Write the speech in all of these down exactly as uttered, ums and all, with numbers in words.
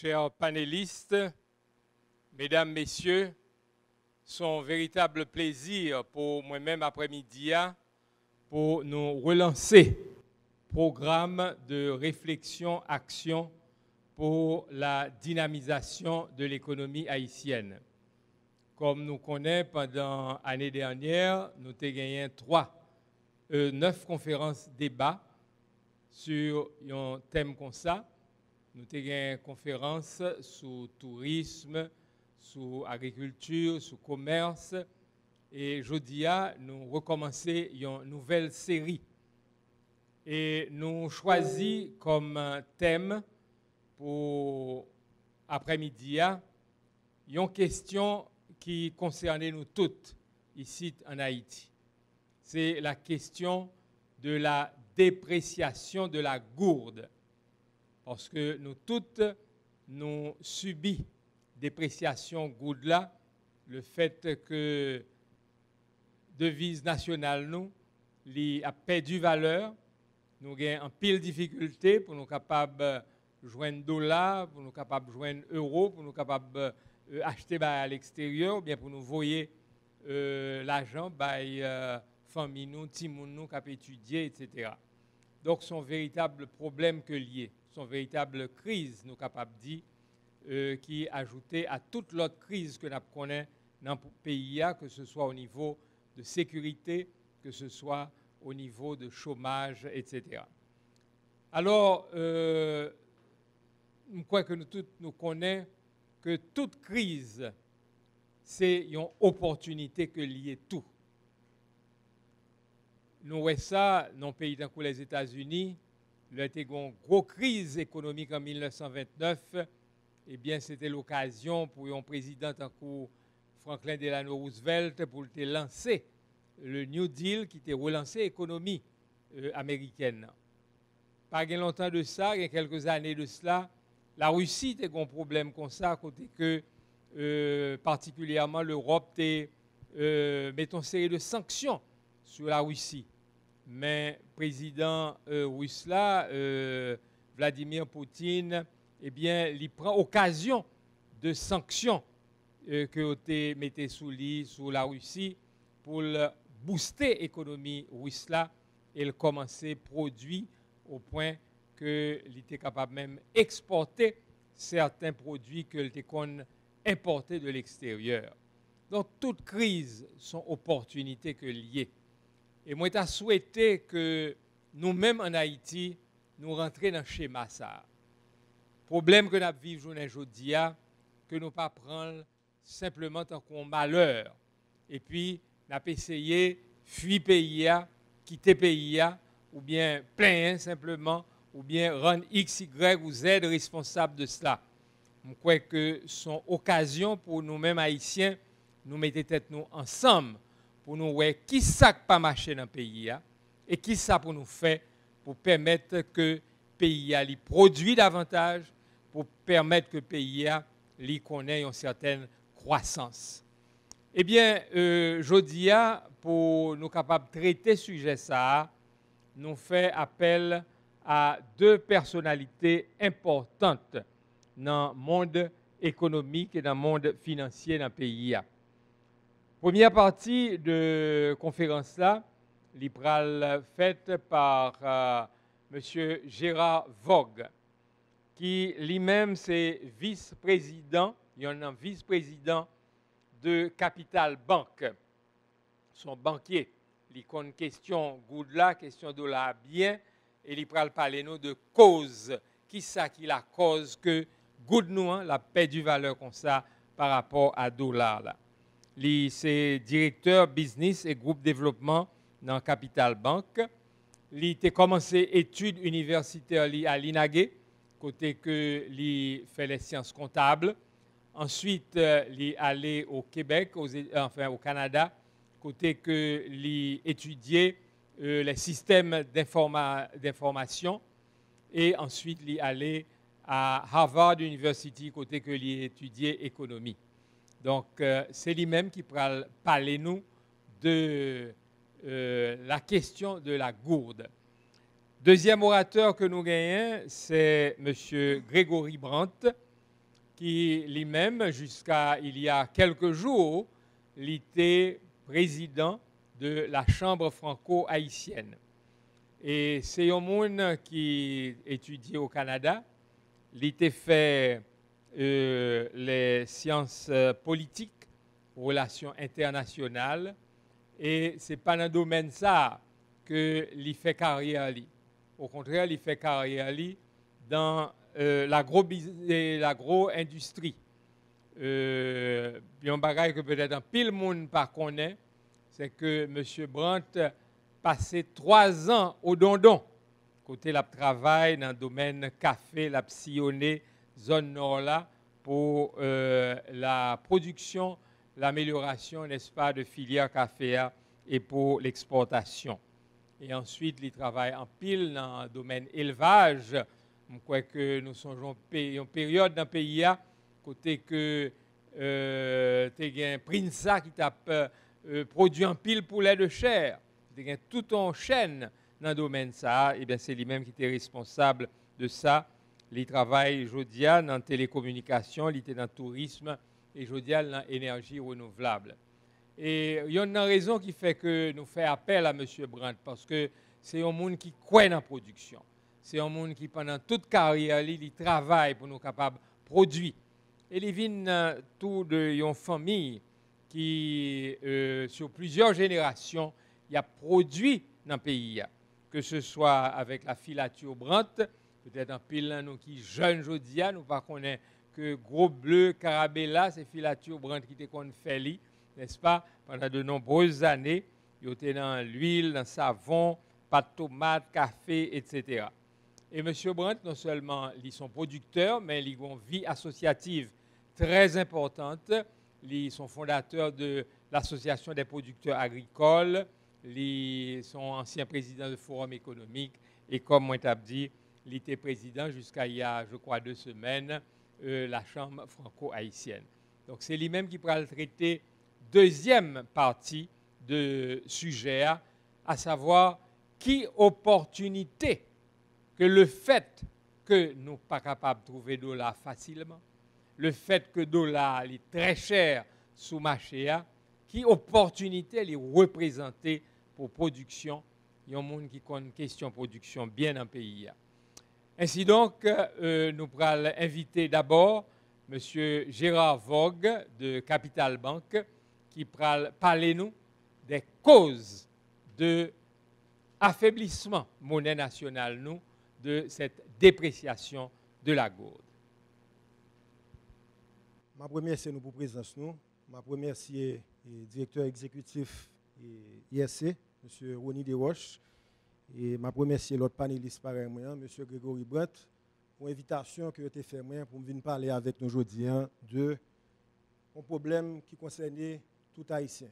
chers panélistes, mesdames, messieurs, c'est un véritable plaisir pour moi-même après-midi pour nous relancer programme de réflexion, action pour la dynamisation de l'économie haïtienne. Comme nous connaissons, pendant l'année dernière, nous avons gagné trois, euh, neuf conférences débats sur un thème comme ça. Nous avons gagné une conférence sur le tourisme, sur l'agriculture, sur le commerce. Et aujourd'hui, nous recommençons une nouvelle série. Et nous choisissons comme thème pour après-midi une question qui concerne nous toutes ici en Haïti. C'est la question de la dépréciation de la gourde. Parce que nous toutes, nous subissons dépréciation gourde là, le fait que devise nationale nous, li a perdu valeur, nous avons en pile difficulté pour nous capables de joindre dollars, pour nous capables de joindre euros, pour nous capables euh, acheter bah, à l'extérieur, ou bien pour nous voyer euh, l'argent bah, euh, famille nous, timoun nous, cap étudier, et cetera. Donc, c'est un véritable problème que lié, c'est une véritable crise, nous capables de dire, euh, qui est ajoutée à toute l'autre crise que nous connaissons dans le pays, que ce soit au niveau de sécurité, que ce soit au niveau de chômage, et cetera. Alors, euh, je crois que nous tous nous connaissons que toute crise, c'est une opportunité que lié tout. Nous voyons ça dans le pays comme les États-Unis. Il y a eu une grosse crise économique en mille neuf cent vingt-neuf. Eh bien, c'était l'occasion pour un président comme Franklin Delano Roosevelt pour lancer le New Deal qui était relancé l'économie euh, américaine. Pas longtemps de ça, il y a quelques années de cela, la Russie a un problème comme ça, à côté que euh, particulièrement l'Europe a euh, mettons une série de sanctions sur la Russie. Mais le président euh, russe là, euh, Vladimir Poutine, eh bien, il prend occasion de sanctions euh, que vous mettez sous lit sur la Russie pour le booster l'économie russe là et le commencer à produire au point qu'il était capable même d'exporter certains produits qu'il était importés de l'extérieur. Donc, toute crise sont opportunités que liées. Et moi, j'ai souhaité que nous-mêmes en Haïti, nous rentrions dans le schéma ça. Problème que nous vivons aujourd'hui, que nous ne pas prendre simplement tant qu'on malheur. Et puis, nous avons essayé de fuir le pays, quitter le pays, ou bien plaindre simplement, ou bien rendre X, Y ou Z responsable de cela. Je crois que c'est une occasion pour nous-mêmes Haïtiens, nous mettre tête nous ensemble pour nous voir qui ça pas marché dans le pays et qui ça pour nous faire pour permettre que le pays a produit davantage, pour permettre que le pays li connaisse une certaine croissance. Eh bien, euh, jeudi, pour nous capables de traiter ce sujet, ça, nous fait appel à deux personnalités importantes dans le monde économique et dans le monde financier dans le pays. Première partie de la conférence là, est faite par euh, M. Gérard Vogue, qui lui-même c'est vice-président, il y en a un vice-président de Capital Bank, son banquier. Il a une question good là, question de la bien, et il va parler nous de cause. Qui ça qui la cause que good nous hein, la paix du valeur comme ça par rapport à dollar là. Il est directeur business et groupe développement dans Capital Bank. Il a commencé études universitaires à l'I N A G E, côté que il fait les sciences comptables. Ensuite, il est allé au Québec, aux, enfin au Canada, côté que il étudiait euh, les systèmes d'informa d'information. Et ensuite, il est allé à Harvard University, côté que il étudiait économie. Donc, euh, c'est lui-même qui va parler nous de euh, la question de la gourde. Deuxième orateur que nous gagnons, c'est M. Grégory Brandt, qui lui-même, jusqu'à il y a quelques jours, il était président de la Chambre franco-haïtienne. Et c'est un monde qui étudie au Canada. Il était fait euh, les sciences politiques, relations internationales, et c'est pas dans le domaine ça que il fait carrière. Au contraire, il fait carrière dans euh, l'agro-industrie. Euh, un bagage que peut-être un pile monde pas connaît, c'est que M. Brandt passé trois ans au Dondon. Côté la travail dans le domaine café, la sillonné zone nord là pour euh, la production, l'amélioration, n'est-ce pas, de filière café et pour l'exportation. Et ensuite, il travaille en pile dans le domaine élevage. Je crois que nous songeons une période dans le pays, côté que euh, tu as un Prinsa qui t'a euh, produit un pile poulet de chair. Tu as tout en chaîne dans le domaine ça. Et bien c'est lui-même qui était responsable de ça. Il travaille aujourd'hui dans la télécommunication, il était dans le tourisme et aujourd'hui dans l'énergie renouvelable. Et il y a une raison qui fait que nous faisons appel à M. Brandt, parce que c'est un monde qui croit dans la production. C'est un monde qui, pendant toute carrière, il travaille pour nous capables de produire. Et il vient tout d'une famille qui, euh, sur plusieurs générations, il a produit dans le pays. Que ce soit avec la filature Brandt, peut-être un pile nous qui jeunes aujourd'hui, nous ne connaissons que Gros Bleu, Carabella, c'est filature Brandt qui était fait, n'est-ce pas, pendant de nombreuses années. Il était dans l'huile, dans le savon, pâte de tomate, café, et cetera. Et M. Brandt, non seulement ils sont producteurs, mais ils ont une vie associative très importante. Ils sont fondateurs de l'Association des producteurs agricoles. Ils sont anciens présidents du Forum économique. Et comme moi t'ai dit, il était président jusqu'à il y a, je crois, deux semaines, euh, la Chambre franco-haïtienne. Donc c'est lui-même qui pourra le traiter deuxième partie de sujet, à savoir qui opportunité que le fait que nous ne sommes pas capables de trouver de dollar facilement, le fait que le dollar est très cher sous marché, qui opportunité est représentée pour production. Il y a un monde qui a une question de production bien dans le pays. Ainsi donc, euh, nous allons inviter d'abord M. Gérard Vogue de Capital Bank qui va parler nous des causes de affaiblissement monnaie nationale nous, de cette dépréciation de la gourde. Ma première, c'est nous pour présence nous. Ma première, c'est le directeur exécutif I S C, M. Ronnie Desroches. Et ma première, c'est l'autre panéliste pareil, M. Grégory Brandt, pour l'invitation que j'ai fait pour venir parler avec nous aujourd'hui de un problème qui concernait tout Haïtien.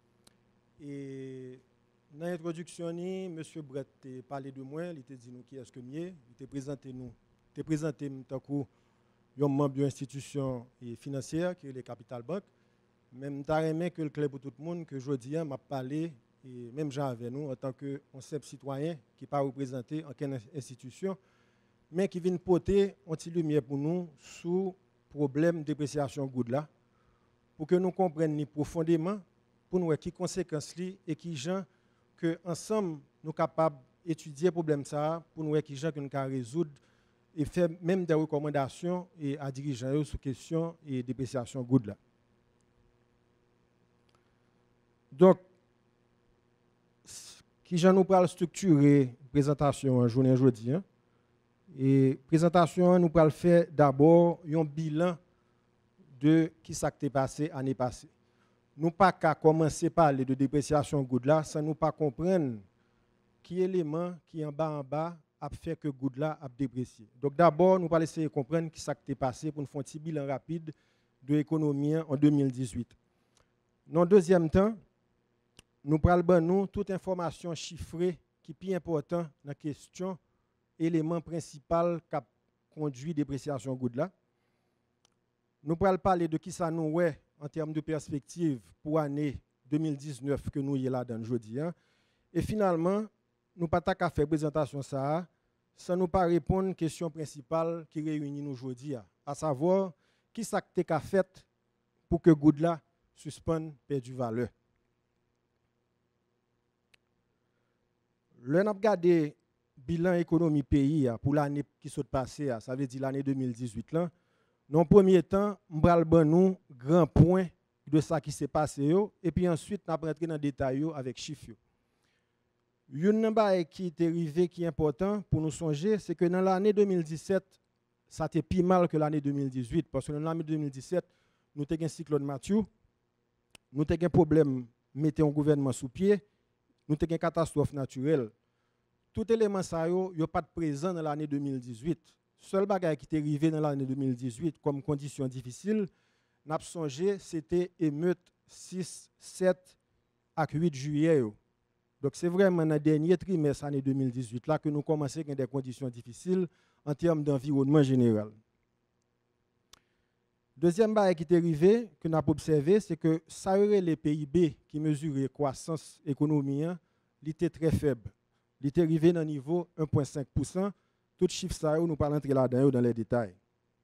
Et dans l'introduction, M. Brandt a parlé de moi, il a dit nous qui est-ce que mieux, il a présenté nous, il a présenté tant un membre de l'institution financière qui est le Capital Bank. Même je aimé que le clair pour tout le monde que aujourd'hui m'a parlé et même gens avec nous en tant que simple citoyen qui pas représenté aucune institution mais qui vient porter un petit lumière pour nous sur le problème de dépréciation gourde là pour que nous comprenions profondément pour nous qui conséquences li et qui gens que ensemble nous capables d'étudier le problème ça pour nous qui gens que nous can résoudre et faire même des recommandations et à dirigeants sur question et dépréciation gourde là. Donc qui j'en nous parle structurer présentation en journée aujourd'hui hein? Et présentation nous parle faire d'abord un bilan de qui s'est passé l'année passée. Nous pas qu'à commencer par parler de dépréciation gourde là sans nous pas comprendre qui élément qui en bas en bas a fait que gourde là a déprécié. Donc d'abord nous pas essayer de comprendre qui s'est passé pour nous faire un petit bilan rapide de l'économie en deux mille dix-huit. Dans deuxième temps, nous prenons nous toute information chiffrée qui est plus important dans la question élément principal qui a conduit à la dépréciation gourde là. Nous allons parler de qui ça nous est en termes de perspective pour l'année deux mille dix-neuf que nous y là dans aujourd'hui. Et finalement, nous pas qu'à faire présentation ça sans nous pas répondre à la question principale qui réunit nous aujourd'hui, à savoir qui ça que tu as fait pour que goud là suspende perdu valeur. Le n'a regardé bilan économie pays pour l'année qui s'est passée, ça veut dire l'année deux mille dix-huit là. Dans premier temps, m'bral ban nous grand point de ça qui s'est passé yo, et puis ensuite n'a rentrer dans détail yo avec chiffres. Une chose qui est arrivé qui est important pour nous songer, c'est que dans l'année deux mille dix-sept, ça était plus mal que l'année deux mille dix-huit parce que dans l'année deux mille dix-sept, nous avons un cyclone Mathieu, nous avons un problème mettre un gouvernement sous pied, nous avons une catastrophe naturelle. Tout élément ça yo, yo pas de présent dans l'année deux mille dix-huit. Seul bagage qui est arrivé dans l'année deux mille dix-huit comme condition difficile, n'a songé, c'était émeute six, sept à huit juillet. Yo. Donc c'est vraiment dans le dernier trimestre de l'année deux mille dix-huit là que nous commençons à avoir des conditions difficiles en termes d'environnement général. Deuxième bagage qui est arrivé, que nous avons observé, c'est que ça aurait les P I B qui mesurent la croissance économique, il était très faible. Il était arrivé dans le niveau un virgule cinq pour cent. Tout chiffre ça, nous parlons entrer là-dedans dans les détails.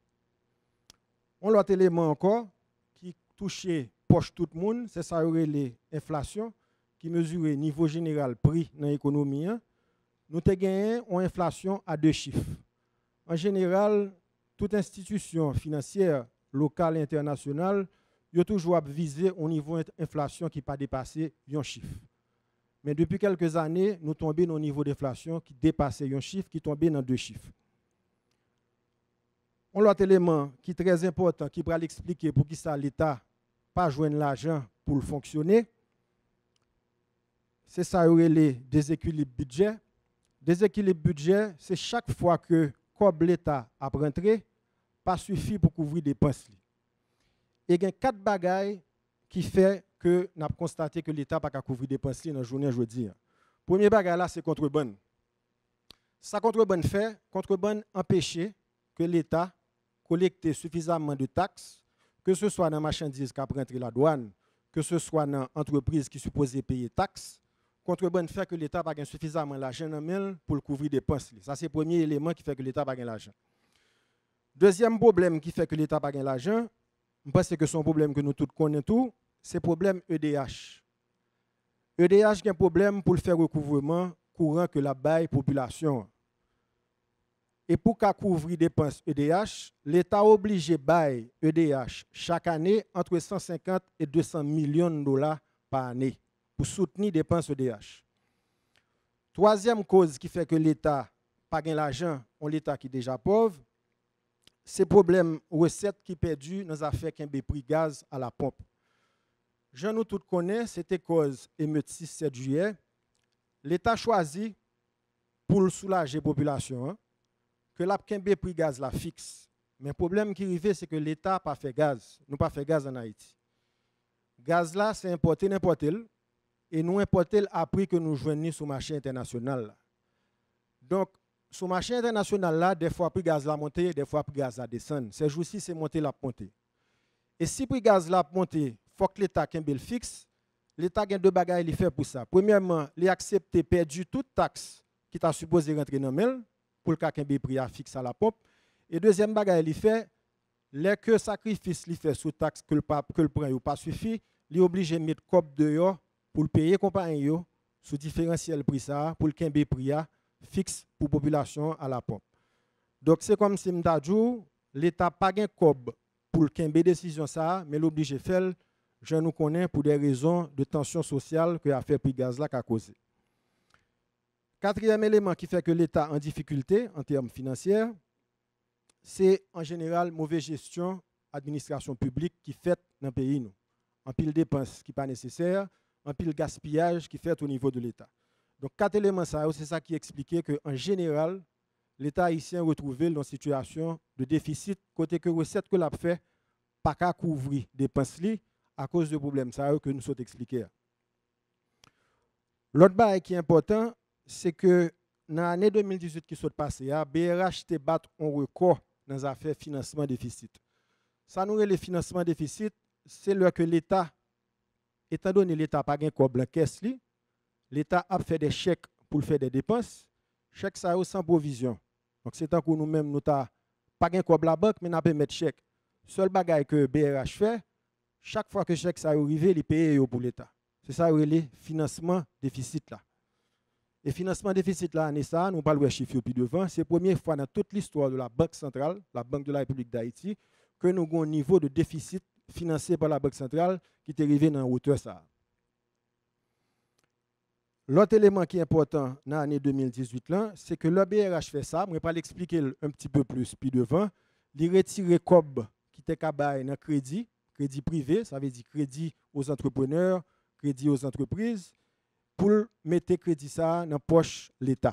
On l'autre élément encore qui touchait poche tout le monde, c'est ça aurait l'inflation qui mesure le niveau général prix dans l'économie. Nous avons gagné une inflation à deux chiffres. En général, toute institution financière locale et internationale, il a toujours visé un niveau d'inflation qui n'a pas dépassé un chiffre. Mais depuis quelques années, nous tombons dans un niveau d'inflation qui dépasse un chiffre, qui tombe dans deux chiffres. Un autre élément qui est très important, qui pourra l'expliquer pour qui ça l'État pas joindre l'argent pour fonctionner, c'est ça les déséquilibres budget. Déséquilibre budget, c'est chaque fois que comme l'État a rentré, pas suffit pour couvrir des dépenses. Et il y a quatre bagailles qui fait que nous avons constaté que l'État n'a pas couvrir des dépenses dans la journée aujourd'hui. Premier bagaille là, c'est contrebande. Ça contrebande fait, contrebande empêcher que l'État collecte suffisamment de taxes, que ce soit dans les marchandises qui rentrent la douane, que ce soit dans les entreprises qui supposent payer taxes. Contrebande fait que l'État n'a pas suffisamment d'argent pour couvrir des dépenses. Ça, c'est le premier élément qui fait que l'État n'a pas l'argent. Deuxième problème qui fait que l'État n'a pas l'argent, je pense que c'est un problème que nous tous connaissons, c'est le problème E D H. E D H a un problème pour le faire recouvrement courant que la baille population. Et pour qu'à couvrir des dépenses E D H, l'État est obligé de bailler E D H chaque année entre cent cinquante et deux cents millions de dollars par année pour soutenir les dépenses E D H. Troisième cause qui fait que l'État n'a pas l'argent, on l'État qui est déjà pauvre, c'est le problème recettes qui perdu dans les affaires qui ont prix gaz à la pompe. Jean nous tous connaissons, c'était cause émeute six sept juillet. L'État choisit pour soulager la population hein, que la prix gaz la fixe. Mais le problème qui arrive, c'est que l'État n'a pas fait gaz. Nous pas fait gaz en Haïti. Gaz là, c'est importé n'importe où. Et nous importer à prix que nous joignons sur le marché international. Donc, sur le marché international, là, des fois, le prix gaz la monter, des fois, le prix gaz la descendre. Ces jours-ci, c'est monter la monter. Et si le prix gaz la monter, il faut que l'État ait un bel fixe. L'État a deux bagages à faire pour ça. Premièrement, il accepte de perdre toute taxe qui t'a supposé rentrer dans le mail pour le ait un prix fixe à la pompe. Et deuxième bagage il fait, les que sacrifice il fait sous taxe que le que le prend pas suffit, il est obligé de mettre cop dehors pour le payer compagnie yo sous différentiel prix ça pour le quinze prix fixe pour population à la pompe. Donc c'est comme si m'dadjou l'État pas gain cob pour le quinze décision ça mais l'obligé faire je nous connais pour des raisons de tension sociale que a fait prix gaz là qu'a causé. Quatrième élément qui fait que l'État en difficulté en termes financiers, c'est en général mauvaise gestion administration publique qui fait dans le pays nous. En pile dépenses qui pas nécessaire, en pile gaspillage qui fait au niveau de l'État. Donc quatre éléments ça c'est ça qui expliquait que en général l'État haïtien retrouvé dans une situation de déficit côté que recette que l'a fait pas qu'à couvrir dépenses li à cause de problèmes ça que nous sommes expliqués. L'autre bail qui est important c'est que dans l'année deux mille dix-huit qui s'est passée, B R H te bat un record dans les affaires financement déficit. Ça nous le financement déficit, c'est là que l'État, étant donné l'État n'a pas de cob en caisse, l'État a fait des chèques pour faire des dépenses, chèques ça sans provision. Donc c'est tant que nous-mêmes nous n'avons pas de cob la banque, mais nous avons mettre chèque seul bagage que B R H fait, chaque fois que chèque ça arrive, il paye pour l'État. C'est ça le financement déficit là. Et financement déficit là, année ça, nous parlons de chiffres plus devant, c'est la première fois dans toute l'histoire de la Banque centrale, la Banque de la République d'Haïti, que nous avons un niveau de déficit financé par la Banque centrale qui est arrivé dans la hauteur ça. L'autre élément qui est important dans l'année deux mille dix-huit, c'est que le B R H fait ça, je vais pas l'expliquer un petit peu plus plus devant, il retire C O B qui était cabaye dans crédit, crédit privé, ça veut dire crédit aux entrepreneurs, crédit aux entreprises, pour mettre crédit ça dans la poche de l'État.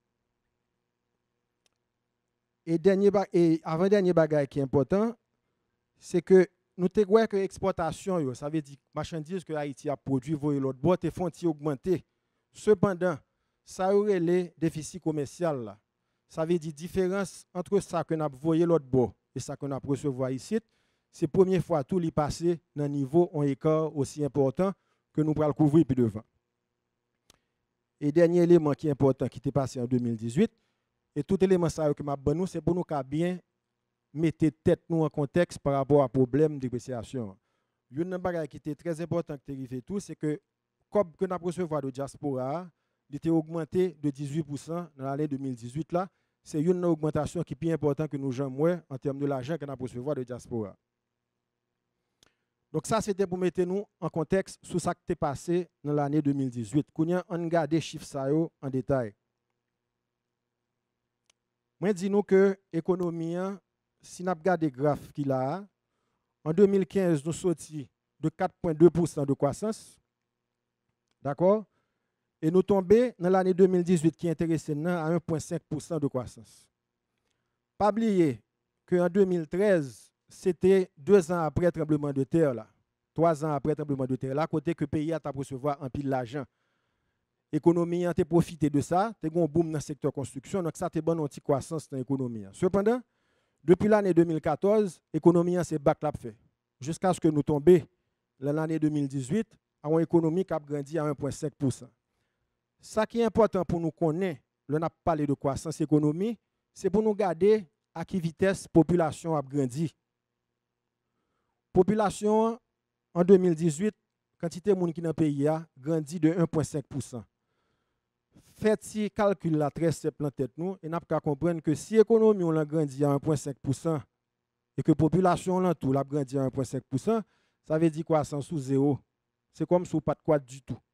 Et, dernier, et avant-dernier bagage qui est important, c'est que nous te voyons que l'exportation, ça veut dire marchandises que Haïti a produit, voyez l'autre boîte et font augmenter. Cependant, ça aurait les déficits commerciaux là. Ça veut dire différence entre ça que nous avons voyé l'autre bout et ça que nous avons recevoir ici. C'est la première fois tout les passé dans un niveau en écart aussi important que nous pourrons le couvrir plus devant. Et dernier élément qui est important qui est passé en deux mille dix-huit, et tout élément ça que m'a bon nous, c'est pour nous bien mettre tête nous en contexte par rapport à problème de dépréciation. Une chose qui était très important que tu tout, c'est que comme que nous avons recevoir de diaspora, il était augmenté de dix-huit pour cent dans l'année deux mille dix-huit là. C'est une augmentation qui est plus importante que nous jamais en termes de l'argent que nous avons recevoir de diaspora. Donc ça, c'était pour mettre nous en contexte sur ce qui est passé dans l'année deux mille dix-huit. Qu'on a regardé les chiffres en détail. Moi, dis nous que l'économie, si nous regardons les graphes qu'il a, en deux mille quinze, nous sortis de quatre virgule deux pour cent de croissance. D'accord? Et nous tombons dans l'année deux mille dix-huit qui est intéressé à un virgule cinq pour cent de croissance. Pas oublier qu'en deux mille treize, c'était deux ans après le tremblement de terre, là. Trois ans après le tremblement de terre, là, côté que le pays a recevoir un pile d'argent. L'économie a profité de ça, tu as un boom dans le secteur construction, donc ça a bon une petite croissance dans l'économie. Cependant, depuis l'année deux mille quatorze, l'économie s'est backlap fait. Jusqu'à ce que nous tombions dans l'année deux mille dix-huit, à une économie qui a grandi à un virgule cinq pour cent. Ça qui est important pour nous connaître, on a parlé de croissance économique, c'est pour nous garder à quelle vitesse la population a grandi. Population en deux mille dix-huit, quantité de monde qui dans le pays a grandi de un virgule cinq pour cent. Faites ce calcul là très simple en tête nous et nous pouvons comprendre que si l'économie on a grandi à un virgule cinq pour cent et que la population là tout a grandi à un virgule cinq pour cent, ça veut dire croissance sous zéro. C'est comme si on pas de quoi du tout.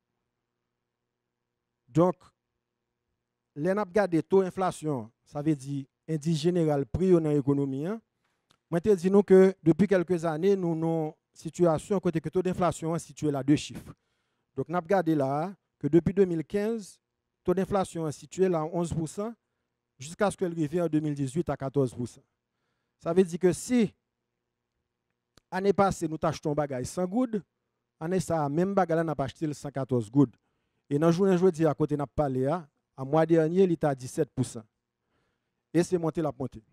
Donc, les n'a regardé taux d'inflation, ça veut dire indice général prix dans l'économie. Moi, je dis nous que depuis quelques années, nous avons une situation côté que le taux d'inflation est situé là deux chiffres. Donc, nous avons regardé là que depuis deux mille quinze, le taux d'inflation est situé là à onze pour cent jusqu'à ce qu'elle arrive en deux mille dix-huit à quatorze pour cent. Ça veut dire que si l'année passée, nous achetons un bagage cent goudes, l'année ça, même bagage n'a pas acheté cent quatorze goudes. Et dans le jour aujourd'hui, à côté de parlé, à mois dernier, il était à dix-sept pour cent. Et c'est monté la montée.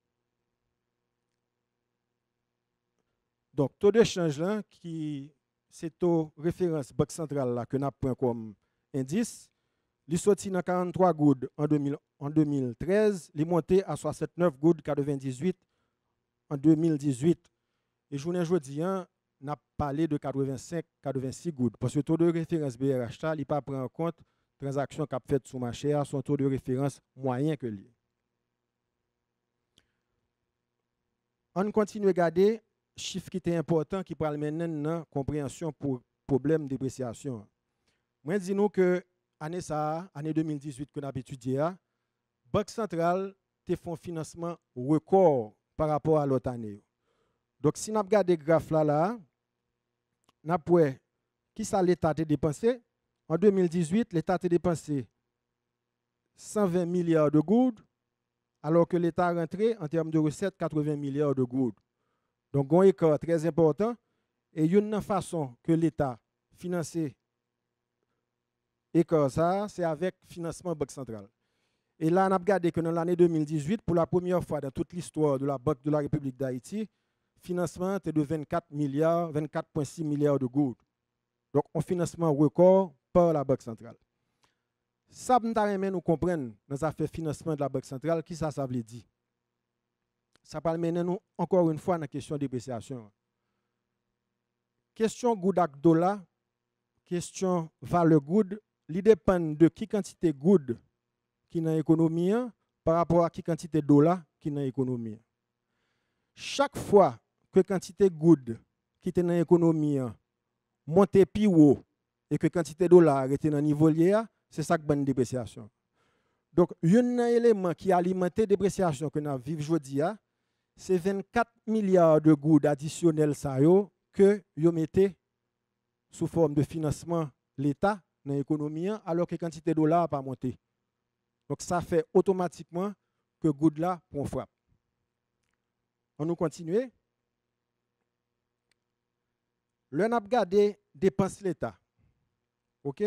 Donc, taux de change là, qui c'est taux référence Banque centrale là, que nous avons comme indice, il est sorti dans quarante-trois goudes en, en deux mille treize, il est monté à soixante-neuf goudes quatre-vingt-dix-huit en deux mille dix-huit. Et journée aujourd'hui, on a parlé de quatre-vingt-cinq quatre-vingt-six gouttes. Parce que le taux de référence B R H, il ne prend pas en compte les transactions qu'a faites sur le marché, son taux de référence moyen que lui. On continue à regarder chiffre qui était important qui parle maintenant de compréhension pour problème de dépréciation. Moi, dis nous que année ça, année deux mille dix-huit que nous avons étudié, la Banque centrale a fait un financement record par rapport à l'autre année. Donc, si nous regardons les graphes là, là nous avons qui ça l'État a dépensé. En deux mille dix-huit, l'État a dépensé cent vingt milliards de goudes, alors que l'État a rentré en termes de recettes quatre-vingts milliards de goudes. Donc, un écart très important. Et une façon que l'État finance l'écart, ça, c'est avec le financement Banque centrale. Et là, on a regardé que dans l'année deux mille dix-huit, pour la première fois dans toute l'histoire de la Banque de la République d'Haïti, le financement était de vingt-quatre milliards, vingt-quatre virgule six milliards de goudes. Donc, un financement record par la Banque centrale. Ça, nous comprendre dans les affaires financement de la Banque centrale, qui ça, ça veut dire? ça va mener nous encore une fois dans la question de dépréciation. Question good ak dollar, question valeur good, il dépend de qui quantité good qui dans l'économie par rapport à qui quantité dollar qui dans l'économie. Chaque fois que quantité good qui est dans l'économie monte plus haut et que quantité dollar est dans niveau lié, c'est ça qui bonne dépréciation. Donc, un élément qui alimente la dépréciation que nous vivons aujourd'hui, c'est vingt-quatre milliards de gouttes additionnels que vous mettez sous forme de financement l'État dans l'économie, alors que la quantité de dollars n'a pas monté. Donc, ça fait automatiquement que gouttes là prend frappe. On nous continue. Le n'a gardé dépense l'État. OK?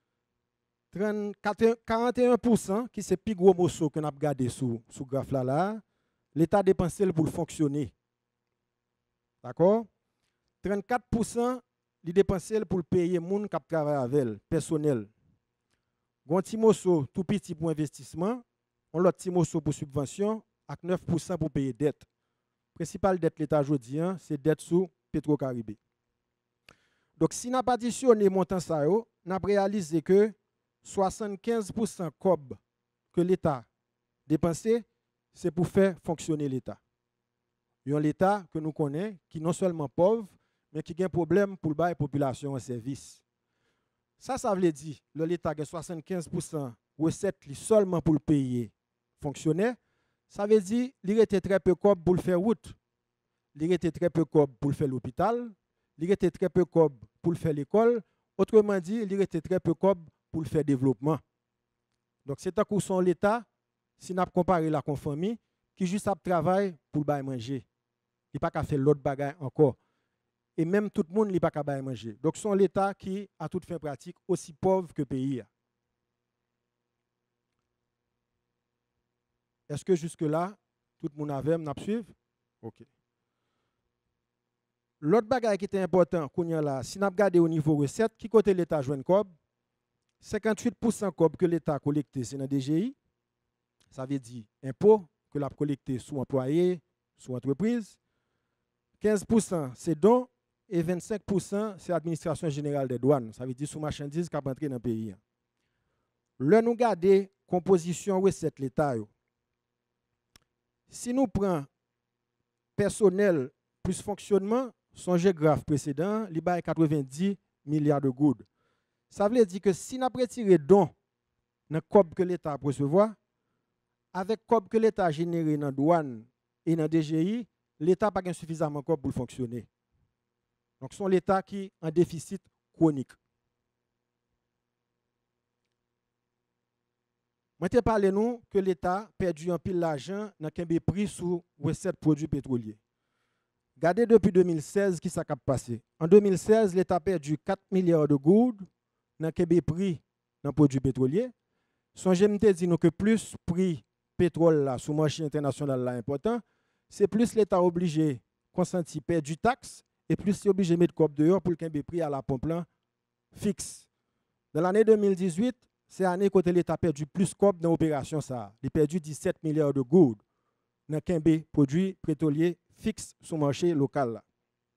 quarante et un pour cent qui c'est le plus gros morceau que nous avons gardé sous le graphe là, là l'État dépense pour le fonctionner. D'accord? trente-quatre pour cent il dépense pour payer les gens qui travaillent avec elle, personnel. Un petit morceau tout petit pour investissement, on l'autre petit morceau pour subvention, avec neuf pour cent pour payer dette. Principale dette l'État aujourd'hui, c'est dette sous Petro-Caribé. Donc si nous pas additionné montant ça, nous avons réalisé que soixante-quinze pour cent cob que l'État dépensé, c'est pour faire fonctionner l'État. Il y a l'État que nous connaissons qui non seulement pauvre, mais qui a un problème pour la population en service. Ça, ça veut dire que l'État a soixante-quinze pour cent recettes seulement pour le payer fonctionnaire. Ça veut dire qu'il était très peu cob pour le faire route, il était très peu cob pour le faire l'hôpital, il était très peu cob pour le faire l'école. Autrement dit, il était très peu cob pour le faire développement. Donc, c'est un coup son l'État, si nous comparé la famille, qui juste a travail pour le manger. Il n'a pas qu'à faire l'autre bagaille encore. Et même tout le monde n'a pas qu'à manger. Donc, c'est l'État qui a toute fin pratique aussi pauvre que le pays. Est-ce que jusque-là, tout le monde avait, n'a suivre? OK. L'autre bagaille qui était important, si nous regardons au niveau recette, qui côté l'État joue cob? cinquante-huit pour cent cob que l'État a collecté, c'est dans D G I. Ça veut dire impôt que l'État a collecté sous employé, sous entreprise. quinze pour cent c'est dons et vingt-cinq pour cent c'est administration générale des douanes. Ça veut dire sous marchandises qui a entré dans le pays. Là, nous regardons composition recette l'État. Si nous prenons personnel plus fonctionnement, son graphe précédent, il y a quatre-vingt-dix milliards de gouttes. Ça veut dire que si nous retirons dons dans le cob que l'État a recevoir, avec le cob que l'État a généré dans la douane et dans la D G I, l'État n'a pas suffisamment de cob pour fonctionner. Donc, c'est l'État qui est en déficit chronique. Je vais parler nous que l'État a perdu un pile d'argent dans le prix sous recettes produits pétroliers. Regardez depuis deux mille seize qui s'est passé. En deux mille seize, l'État a perdu quatre milliards de gouttes dans le prix dans produits pétroliers. Songez me dire que plus prix pétrole là sur le marché international là important, c'est plus l'État obligé consentir perdre du taxe et plus c'est obligé de mettre cop dehors pour le prix à la pompe là fixe. Dans l'année deux mille dix-huit, c'est l'année où l'État a perdu plus cop dans l'opération ça. Il a perdu dix-sept milliards de gouttes dans le produits pétroliers fixes sur le marché local là.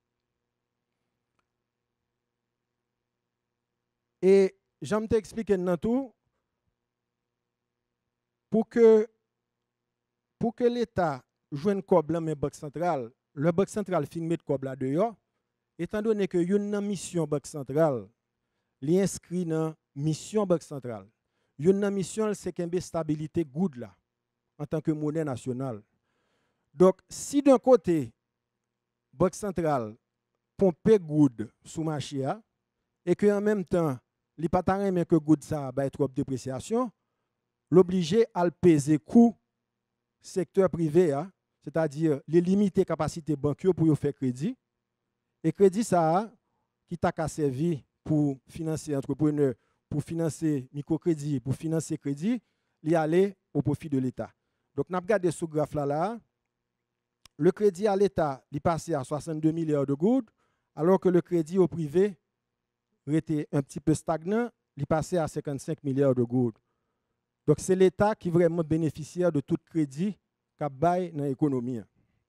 Et j'aime t'expliquer dans tout pour que pour que l'État joue cob dans la banque centrale, le banque centrale finit mettre cob là dehors, étant donné que une mission banque centrale, li inscrit dans mission banque centrale. Une mission c'est qu'une stabilité good là en tant que monnaie nationale. Donc si d'un côté banque centrale pompe good sous marché et que en même temps li pas ta remen que good ça ba trop de dépréciation, l'obligé à peser coût secteur privé, c'est-à-dire les limiter capacité bancaire pour faire crédit. Et crédit ça qui t'a servi pour financer entrepreneurs, pour financer microcrédit, pour financer crédit, il aller au profit de l'État. Donc n'a regardé ce graphe là là, le crédit à l'État il passé à soixante-deux milliards de gouttes, alors que le crédit au privé était un petit peu stagnant, il passé à cinquante-cinq milliards de gouttes. Donc, c'est l'État qui est vraiment bénéficiaire de tout crédit qu'a bail dans l'économie.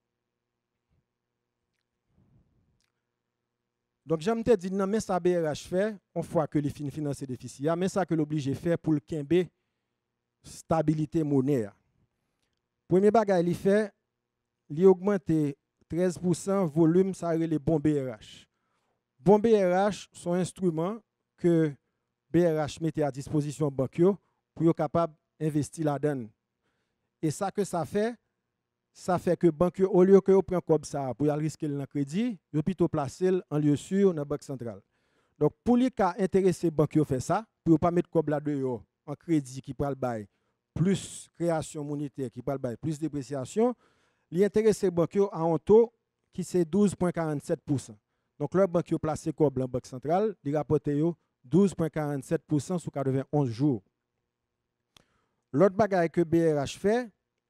Donc, j'aime te dire, non, mais ça B R H fait, on voit que les fins financiers déficit, mais ça que l'obligé faire pour le quimber stabilité monnaie. Premier bagage, il fait, il augmente treize pour cent volume, ça les bons B R H. Bon B R H sont instruments que B R H mettait à disposition bancaire pour être capable d'investir là-dedans. Et ça que ça fait, ça fait que banque au lieu que vous prend comme ça pour risquer le crédit, vous plutôt placer en lieu sûr dans la banque centrale. Donc pour les cas intéressés banque fait ça, pour pas mettre comme là dehors en crédit qui prend le bail plus création monétaire qui prend le bail plus dépréciation, les intéressés banque a un taux qui c'est douze virgule quarante-sept pour cent. Donc le banque placé comme la banque centrale, il rapporte douze virgule quarante-sept pour cent sur quatre-vingt-onze jours. L'autre bagaille que B R H fait,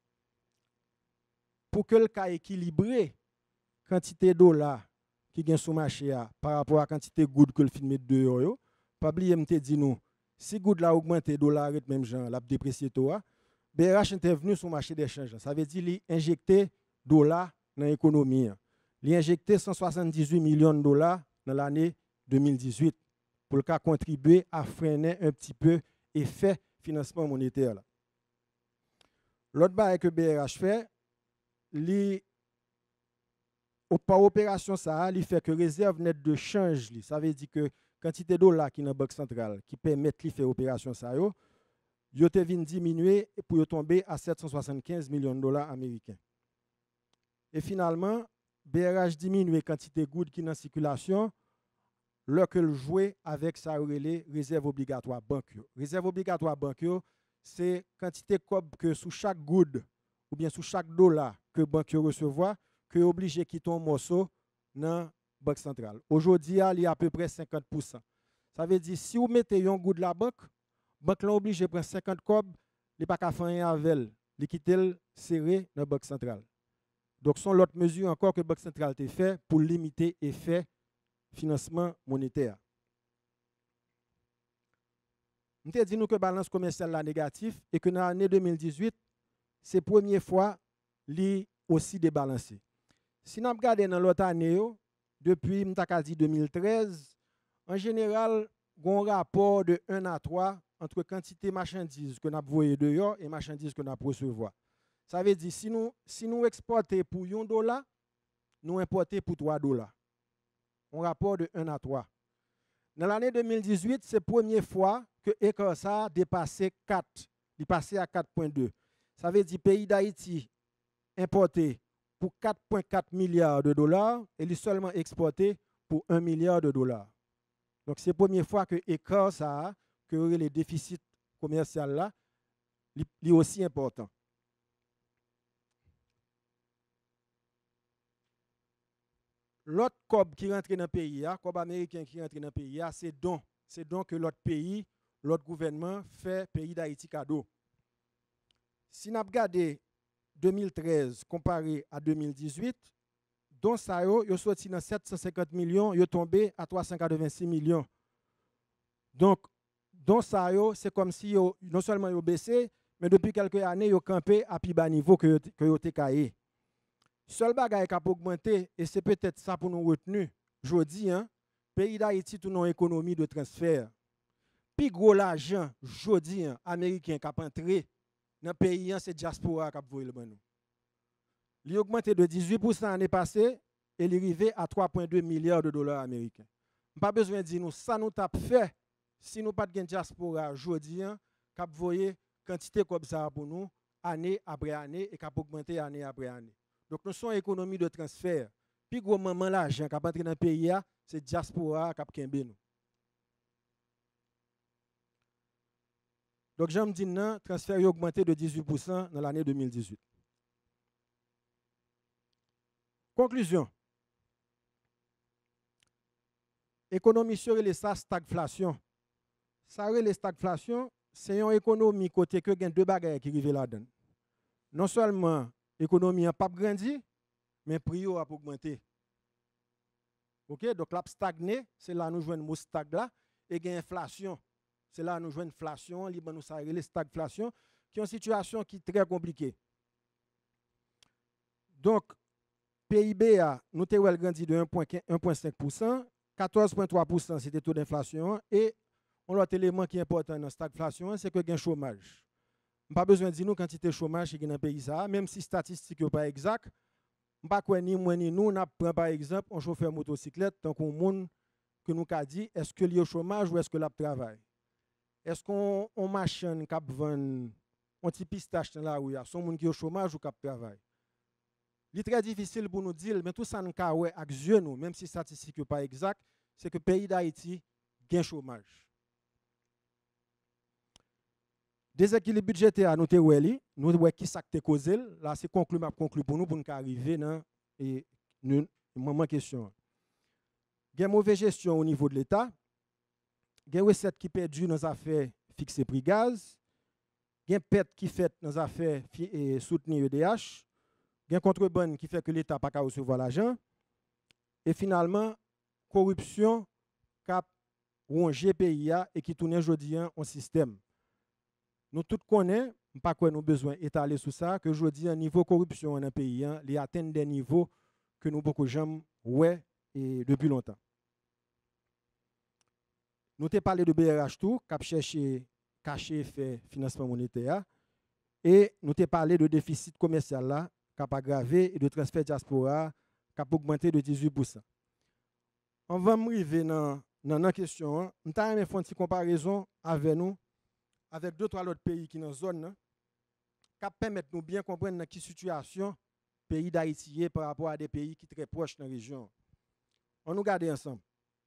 pour que le cas équilibré, quantité de dollars qui gagne sur le marché par rapport à la quantité de gouttes que le film met dehors, pas oublier me dit nous, si gouttes là augmenté, dollar même genre, la déprécié toi, B R H intervenu sur le marché d'échange. Ça veut dire qu'il injecté dollars dans l'économie. Il a injecté cent soixante-dix-huit millions de dollars dans l'année deux mille dix-huit pour le cas contribuer à freiner un petit peu l'effet financement monétaire. L'autre bail que B R H fait, li, par opération ça, il fait que réserve nette de change, li, ça veut dire que quantité de dollars qui dans la banque centrale qui permettent de faire opération ça, yo, yo te vinn diminuer pour tomber à sept cent soixante-quinze millions de dollars américains. Et finalement, B R H diminue quantité de gouttes qui dans circulation, lorsque le jouer avec sa réserve obligatoire banque. Réserve obligatoire banque, c'est quantité que sous chaque goutte ou bien sous chaque dollar que le banque recevoir, que est obligé quitter un morceau dans la banque centrale. Aujourd'hui, il y a à peu près cinquante pour cent. Ça veut dire si vous mettez un goutte de la banque, la banque est obligée de prendre cinquante cob, il n'y a pas qu'à faire rien avec elle, il quitter le serré dans la banque centrale. Donc, ce sont l'autre mesure encore que la banque centrale a fait pour limiter l'effet financement monétaire. Nous avons dit que la balance commerciale est négative et que dans l'année deux mille dix-huit, c'est la première fois li aussi débalancé. Si nous regardons dans l'autre année, depuis deux mille treize, en général, il y a un rapport de un à trois entre quantité de marchandises que nous avons dehors et marchandises que nous avons recevoir. Ça veut dire si nous, si nous exportons pour un dollar, nous importons pour trois dollars. Un rapport de un à trois. Dans l'année deux mille dix-huit, c'est la première fois que l'écart ça a dépassé quatre. Il est passé à quatre virgule deux. Ça veut dire que le pays d'Haïti importé pour quatre virgule quatre milliards de dollars et il est seulement exporté pour un milliard de dollars. Donc c'est la première fois que l'écart ça a, que les déficits commerciaux là, est aussi important. L'autre cob qui rentre dans le pays, cob américain qui rentre dans le pays, c'est don. C'est don que l'autre pays, l'autre gouvernement fait pays d'Haïti cadeau. Si nous regardons deux mille treize comparé à deux mille dix-huit, don ça yo, yo sorti dans sept cent cinquante millions, yo tombé à trois cent quatre-vingt-six millions. Donc don ça yo, c'est comme si yo, non seulement yo baissé, mais depuis quelques années yo campé à plus bas niveau que que yo te caillé. Seul bagage qui a augmenté, et c'est peut-être ça pour nous retenir, jodi, hein, pays d'Haïti, tout une économie de transfert. Puis gros l'argent, jodi, hein, américain qui a entré dans le pays, c'est diaspora qui a voulu le banou. Il a augmenté de dix-huit pour cent l'année passée et il est arrivé à trois virgule deux milliards de dollars américains. Pas besoin de dire nous, ça nous t'a fait, si nous pas de diaspora jodi, hein, qui a voulu quantité comme ça pour nous, année après année, et qui a augmenté année après année. Donc, nous sommes une économie de transfert. Puis, gros moment, l'argent qui a entré dans le pays, c'est diaspora qui a kembe nous. Donc, j'aime dire, le transfert a augmenté de dix-huit pour cent dans l'année deux mille dix-huit. Conclusion. Économie sur les stagflation. Ça, les stagflation, c'est une économie côté que gagne deux bagages qui arrivent là-dedans. Non seulement l'économie n'a pas grandi, mais le prix a augmenté. OK? Donc, la stagné, c'est là nous jouons une stag là, et il y a inflation. C'est là nous jouons inflation, nous avons une stagflation, qui est une situation qui est très compliquée. Donc, P I B a nous avons grandi de un virgule cinq pour cent, quatorze virgule trois pour cent c'était taux d'inflation. Et un autre élément qui est important dans cette inflation, c'est que il y a un chômage. Pas besoin de dire nous quantité de chômage qui est dans le pays, ça, même si statistique n'est pas exact. Pas quoi ni moi ni nous, on prend par exemple un chauffeur motocyclette, tant qu'on monde que nous a dit, est-ce que il y a chômage ou est-ce que là travail? Est-ce qu'on on machine qui vend un petit pistache dans la rue, son monde qui est au chômage ou qui travaille? C'est très difficile pour nous dire, mais tout ça nous a ouais avec yeux nous, même si statistique n'est pas exact, c'est que le pays d'Haïti gagne chômage. Déséquilibre budgétaire, nous avons vu, nous avons qui ça te causé. Là, c'est conclu, m'a conclu pour nous, pour nous arriver dans et nous, moment question. Il y a une mauvaise gestion au niveau de l'État. Il y a une recette qui perdue dans les affaires fixées prix gaz. Il y a une perte qui fait dans les affaires et soutenir E D H. Il y a une contrebande qui fait que l'État n'a pas qu'à recevoir l'argent. Et finalement, corruption qui a rongé le pays et qui tourne aujourd'hui en système. Nous tous connaissons, pas quoi nous besoin d'étaler sur ça, que aujourd'hui, un niveau de corruption dans le pays, il atteint des niveaux que nous beaucoup jamais ouais et depuis longtemps. Nous avons parlé de B R H tout, qui a cherché cacher fait financement monétaire, et nous avons parlé de déficit commercial là, qui a aggravé, et de transfert diaspora, qui a augmenté de dix-huit pour cent. On va arriver dans la question, nous avons fait une comparaison avec nous, avec deux ou trois autres pays qui sont dans la zone, qui permettent de nous bien comprendre dans quelle situation le pays d'Haïti est par rapport à des pays qui sont très proches dans la région. On nous regarde ensemble.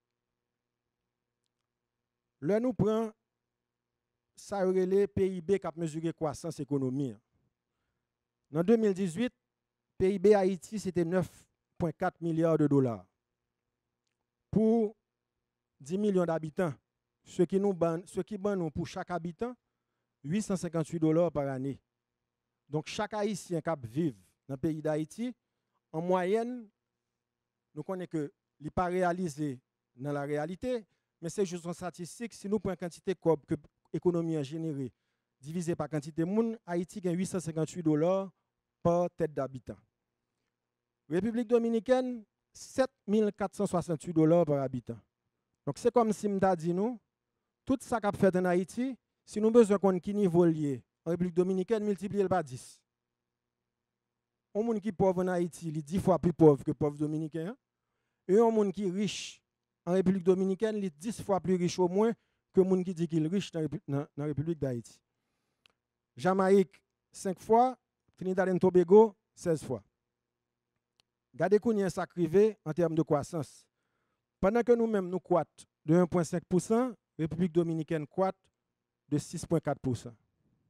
Là, nous prenons ça le P I B qui a mesuré croissance économique. En deux mille dix-huit, P I B Haïti, c'était neuf virgule quatre milliards de dollars. Pour dix millions d'habitants, ce qui nous ban, ce qui ban nous pour chaque habitant, huit cent cinquante-huit dollars par année. Donc, chaque Haïtien qui vit dans le pays d'Haïti, en moyenne, nous connaissons que ce n'est pas réalisé dans la réalité, mais c'est juste une statistique. Si nous prenons la quantité de que l'économie a générée, divisé par la quantité de monde, Haïti a huit cent cinquante-huit dollars par tête d'habitant. République dominicaine, sept mille quatre cent soixante-huit dollars par habitant. Donc, c'est comme si je dit nous, tout ça qu'a fait en Haïti, si nous avons besoin qu'on qui niveau lié en République dominicaine, multiplier par dix. Un monde qui est pauvre en Haïti, il est dix fois plus pauvre que le pauvre dominicain. Et un monde qui est riche en République dominicaine, il est dix fois plus riche au moins que le monde qui dit qu'il est riche dans la République d'Haïti. Jamaïque, cinq fois, Trinidad et Tobago, seize fois. Regardez combien ça crivé en termes de croissance. Pendant que nous-mêmes nous croîtons de un virgule cinq pour cent, République dominicaine croît de six virgule quatre pour cent.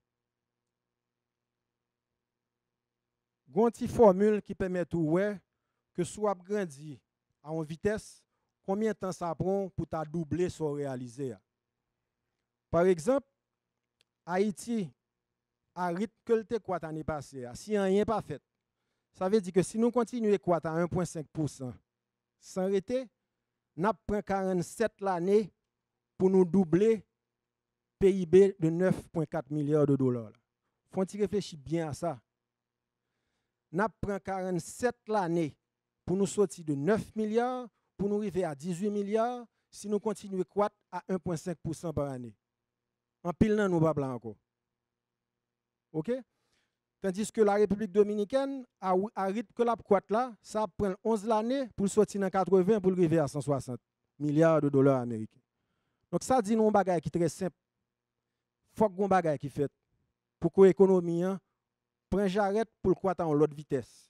Il y a une petite formule qui permet de voir que soit grandi à une vitesse, combien de temps ça prend pour ta doubler soit réalisé. Par exemple, Haïti, à rythme que le croît l'année passée, si rien n'est pas fait, ça veut dire que si nous continuons à croître à un virgule cinq pour cent sans arrêter, nous prenons quarante-sept l'année pour nous doubler P I B de neuf virgule quatre milliards de dollars. Il faut réfléchir bien à ça. Nous prenons quarante-sept l'année pour nous sortir de neuf milliards, pour nous arriver à dix-huit milliards, si nous continuons à croître à un virgule cinq pour cent par année. En pile, nous ne pas encore. OK? Tandis que la République dominicaine, à, à rythme que la croître là, ça prend onze l'année pour sortir dans quatre-vingts pour arriver à cent soixante milliards de dollars américains. Donc ça dit nous un bagage qui est très simple. Il faut qu'on bagage qui fait pour que l'économie prenne j'arrête pour le croître en l'autre vitesse.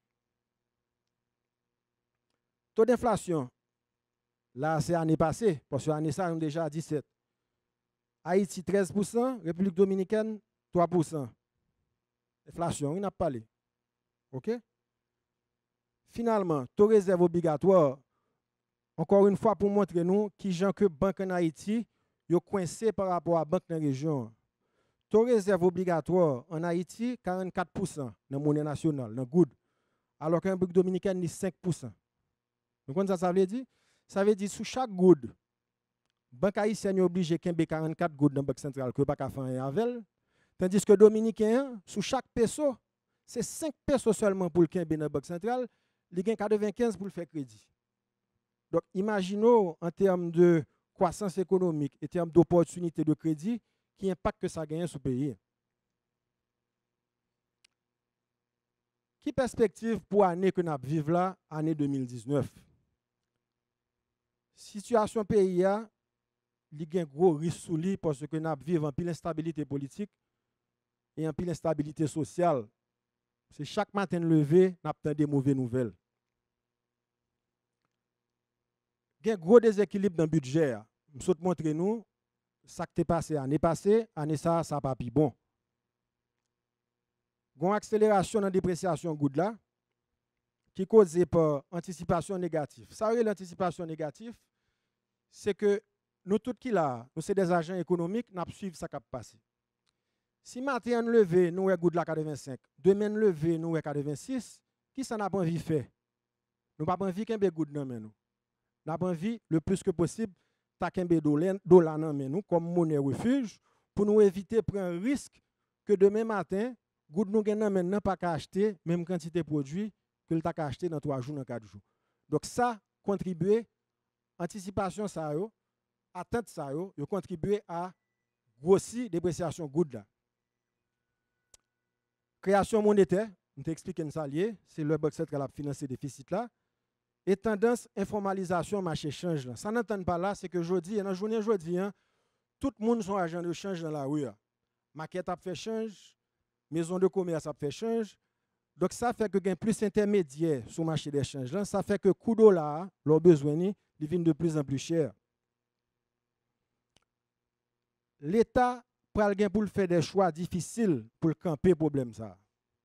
Taux d'inflation, là c'est l'année passée, parce que l'année ça on déjà à dix-sept. Haïti treize pour cent, République dominicaine trois pour cent. Inflation, il n'a pas parlé. OK? Finalement, taux réserve obligatoire, encore une fois pour montrer nous qui gens que banque en Haïti, yo coincé par rapport à banque dans la région. Taux réserve obligatoire en Haïti, quarante-quatre pour cent dans la monnaie nationale, dans good. Alors qu'en République dominicaine, c'est cinq pour cent. Donc, ça, ça veut dire? Ça veut dire sous chaque good, banque haïtienne est obligée de quarante-quatre good dans la banque centrale, que pas qu'à faire avec. Tandis que dominicain, sous chaque peso, c'est cinq pesos seulement pour le quinze dans la banque centrale, il y a quatre-vingt-quinze pour le faire crédit. Donc, imaginons en termes de croissance économique et en termes d'opportunités de crédit, qui impact que ça gagne sur le pays. Qui perspective pour l'année que nous vivons là, année deux mille dix-neuf? Situation pays a, il y a un gros risque sous lui parce que nous vivons en pile instabilité politique et en pile instabilité sociale. C'est chaque matin levé, nous avons des mauvaises nouvelles. Il y a un gros déséquilibre dans le budget. Je vais montrer nous ça qui est passé l'année passée, l'année ça, ça n'a pas pu bon. Il y a une accélération dans la dépréciation good là, qui est causée par anticipation négative. Ça, l'anticipation négative, c'est que nous tous qui là, nous sommes des agents économiques, nous suivons ça qui passe. Si matin on levé, nous avons good là quatre-vingt-cinq, demain on levé, nous avons quatre-vingt-six, qui ça n'a pas envie de faire? Nous n'avons pas envie qu'un good dans nous. Nous avons envie le plus que possible takembe dollar dans nous comme monnaie refuge pour nous éviter de prendre un risque que demain matin good nous gagne maintenant pas qu'à acheter même quantité de produits que le t'a acheter dans trois jours dans quatre jours. Donc ça contribuer anticipation ça yo, attente ça yo, yo contribuer à grossir dépréciation good là. Création monétaire, on t'explique ça lié, c'est le banque centrale qui a financé déficit là. Et tendance informalisation marché change là. Ça n'entend pas là, c'est que jeudi, dans la journée jeudi, hein, tout le monde sont agent de change dans la rue. Maquette a fait change, maison de commerce a fait change. Donc ça fait que gain plus intermédiaire sur le marché des changes là, ça fait que coût dollar, leurs besoins ni, ils viennent de plus en plus cher. L'État pral gain pour le faire des choix difficiles pour le camper problème ça.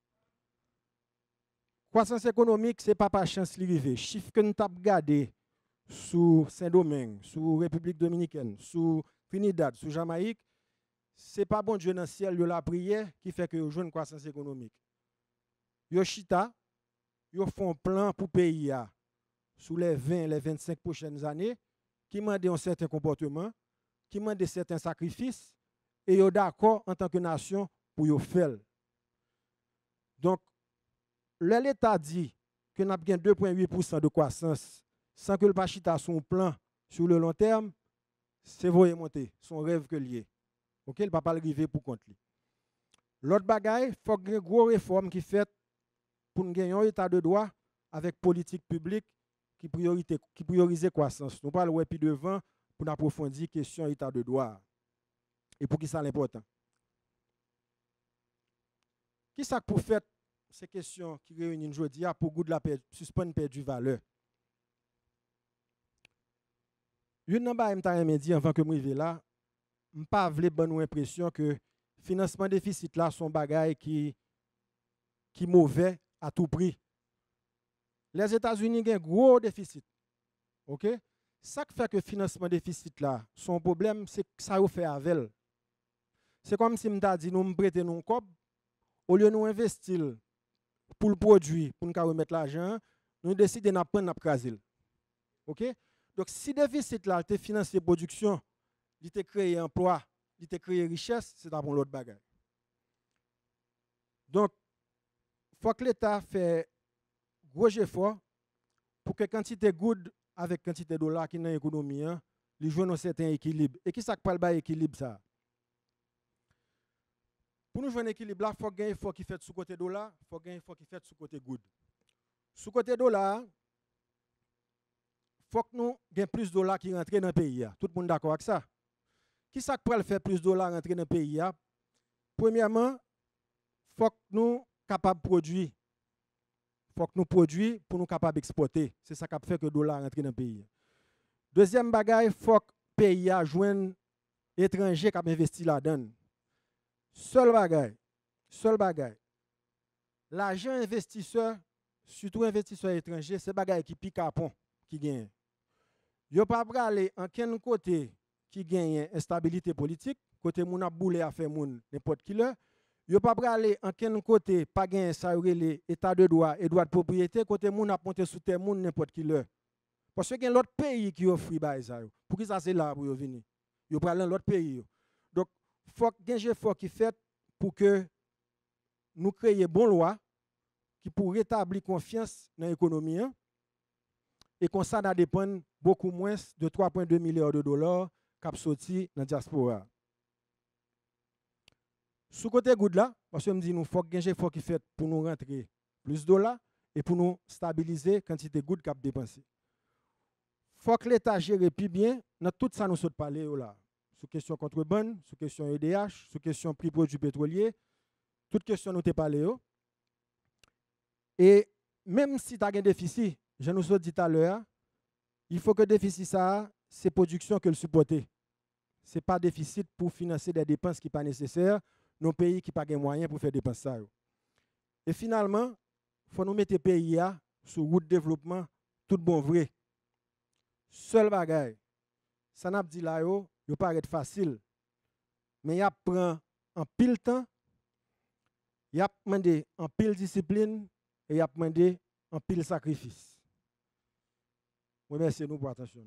Croissance économique, ce n'est pas par chance l'arrivée. Chiffre que nous avons regardé sous Saint-Domingue, sous République dominicaine, sous Trinidad, sous Jamaïque, ce n'est pas bon Dieu dans le ciel de la prière qui fait que nous jouons une croissance économique. Yo chita, yo font un plan pour pays sous les vingt, les vingt-cinq prochaines années, qui demandent un certain comportement, qui demandent certains sacrifices, et yo d'accord en tant que nation pour yo faire. Donc, l'État dit que nous avons deux virgule huit pour cent de croissance sans que le Pachita son plan sur le long terme, c'est voyer monter, son rêve que lié. OK, il ne va pas arriver pour compte lui. L'autre bagaille, il faut qu'il y ait une grosse réforme qui fait pour nous gagner un état de droit avec politique publique qui priorité qui priorise la croissance. Nous parlons puis devant pour approfondir la question état de droit. Et pour qui ça l'important? Qui ça pour faire ces questions qui réunissent aujourd'hui pour goût de la suspendre perdre valeur. Une namba m'ta me dit avant que moi vive là, m'pa vle bonne impression que financement déficit là son bagage qui qui mauvais à tout prix. Les États-Unis ont un gros déficit. OK? Ça qui fait que financement déficit là, son problème c'est que ça fait avec. C'est comme si m'ta dit nous prêter nous cob au lieu nous investir pour le produit, pour nous remettre l'argent, nous décidons de prendre notre craser. OK? Donc, si le déficit là, te financé la production, il te créé emploi, il te créé richesse, c'est d'abord l'autre bagage. Donc, il faut que l'État fait gros effort pour que quantité de good avec quantité de dollars qui dans l'économie, il joue un certain équilibre. Et qui ça qui parle de équilibre ça? Pour nous jouer un équilibre là, il faut gagner effort qui fait sous côté dollar, il faut gagner effort qui fait sous côté good. Sous côté dollar, il faut que nous gagnions plus de dollars qui rentrent dans le pays. Tout le monde d'accord avec ça? Qui ça peut faire plus de dollars rentrer dans le pays? Premièrement, il faut que nous soyons capables de produire. Il faut que nous produisons pour nous capables d'exporter. C'est ça qui fait que le dollar rentre dans le pays. Deuxième bagaille, il faut que le pays joigne étrangers qui ont investi là-dedans. Seul bagaille, seul bagaille. L'argent investisseur, surtout investisseur étranger, c'est bagaille qui pique à pont, qui gagne. Yo pas aller en quel côté qui gagne instabilité politique, côté moun a boulé à faire moun n'importe qui là. Yo pas aller en quel côté pas gagne ça relé état de droit et droit de propriété, côté moun a monter sous terre moun n'importe qui là. Parce que y a l'autre pays qui offre bail ça. Pour qui ça c'est là pour yo venir. Yo pas l'autre pays. Donc faut qu'il y ait un effort qui fait pour que nous créions bonne loi qui pour rétablir confiance dans l'économie et qu'on ça dépend beaucoup moins de trois virgule deux milliards de dollars qui sorti dans la diaspora. Sous côté good là, parce que je me dis, nous faut qu'il y ait un effort qui fait pour nous rentrer plus de dollars et pour nous stabiliser la quantité de good cap dépensé. Il faut que l'État gère plus bien dans tout ça nous sommes parlé là. Sous question contrebande, sous question E D H, sous question prix produits pétroliers, toute question nous t'ai parlé. Et même si tu as un déficit, je nous ai dit tout à l'heure, il faut que le déficit ça, c'est production que le supporter. Ce n'est pas déficit pour financer des dépenses qui ne sont pas nécessaires dans un pays qui n'a pas de moyens pour faire des dépenses. Et finalement, il faut nous mettre le pays sur route de développement, tout bon vrai. Seul bagage, ça n'a pas dit là, il paraît facile. Mais il prend en pile temps, il a demandé en pile discipline et il a demandé en pile sacrifice. Je remercie nous pour attention.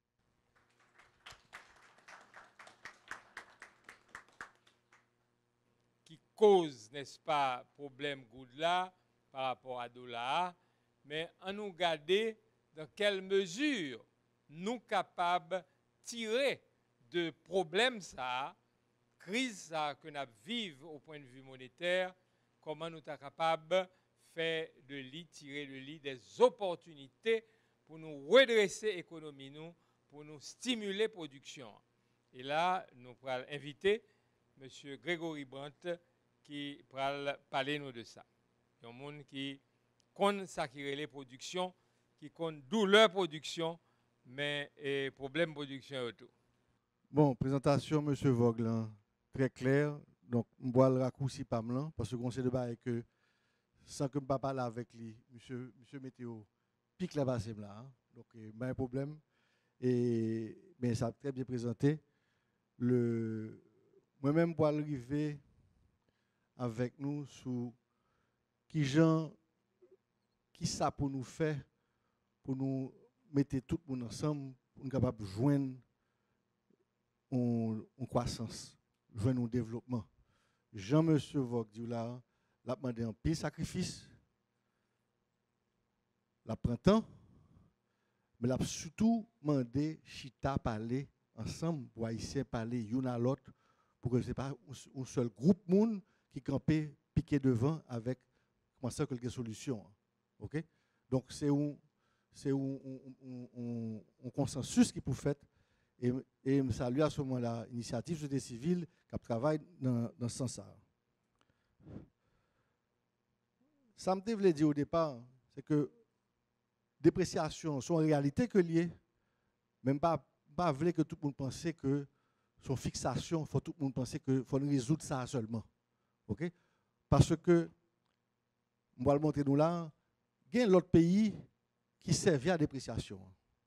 Qui cause, n'est-ce pas, problème good là par rapport à dollar, mais en nous garder dans quelle mesure nous capables de tirer de problème ça, crise ça que nous vivons au point de vue monétaire, comment nous sommes capables de faire de lit, tirer de lit des opportunités pour nous redresser l'économie, nous, pour nous stimuler la production. Et là, nous allons inviter M. Grégory Brandt qui va parler nous de ça. Il y a un monde qui compte s'acquérir les productions, qui compte d'où leur production, mais et problème de production autour. Bon, présentation, M. Vogel, très clair. Donc, je vais le raccourci pas mal, parce que on sait de bail que sans que je ne parle avec lui, M. Météo pique la base là. Hein. Donc, il y a un problème. Et, mais ça a très bien présenté. Le, moi-même, je vais arriver avec nous sur qui gens, qui ça pour nous faire, pour nous mettre tout le monde ensemble, pour nous capables de joindre une croissance, joindre un développement. Jean-Monsieur Vogue dit là, l'a demandé un pile sacrifice, l'a printemps, mais l'a surtout demandé Chita parler ensemble, pour Haïtiens parler l'un à l'autre, pour que ce n'est pas un seul groupe monde qui campait piqué devant avec comment ça quelques solutions. OK? Donc c'est un c'est un, un, un, un consensus qui peut faire et et me salue à ce moment-là l'initiative société civile qui travaille dans dans ce sens-là. Ça me voulait dire au départ, c'est que dépréciation sont en réalité que liées, même pas pas voulait que tout le monde pensait que son fixation, faut tout le monde penser que faut résoudre ça seulement. OK? Parce que on va le montrer nous là, il y a l'autre pays qui servent à la dépréciation.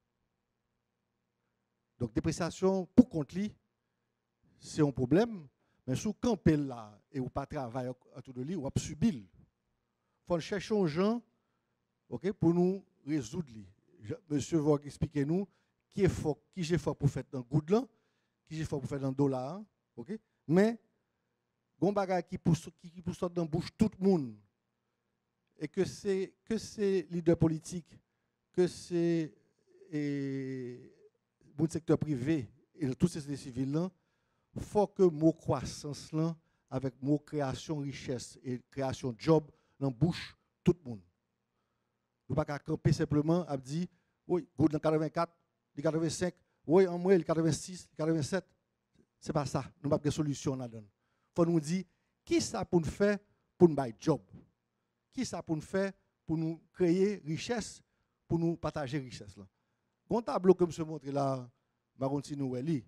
Donc dépréciation pour contre lui, c'est un problème, mais sous camper là et ou pas travailler autour de lui, ou subir. Il faut chercher un gens, OK, pour nous résoudre lui. Monsieur Vogue expliquer nous qui est fort, qui j'ai fort pour faire dans good là, qui j'ai fort pour faire dans dollar, OK? Mais gon bagay qui pousse qui pousse dans bouche tout le monde et que c'est que c'est leader politique, que c'est et bon secteur privé et tous ces civils là, faut que mot croissance là avec mot création richesse et création job dans bouche tout le monde. Nous pas camper simplement à dire oui, good dans quatre-vingt-quatre, quatre-vingt-cinq, oui en moins quatre-vingt-six, quatre-vingt-sept. C'est pas ça, nous pas de solution là-dedans. Faut nous dire qui ça pour nous faire pour nous bailler job. Qui ça pour nous faire pour nous créer richesse, pour nous partager richesse là. Bon tableau comme je montre là, Baron Tinoueli.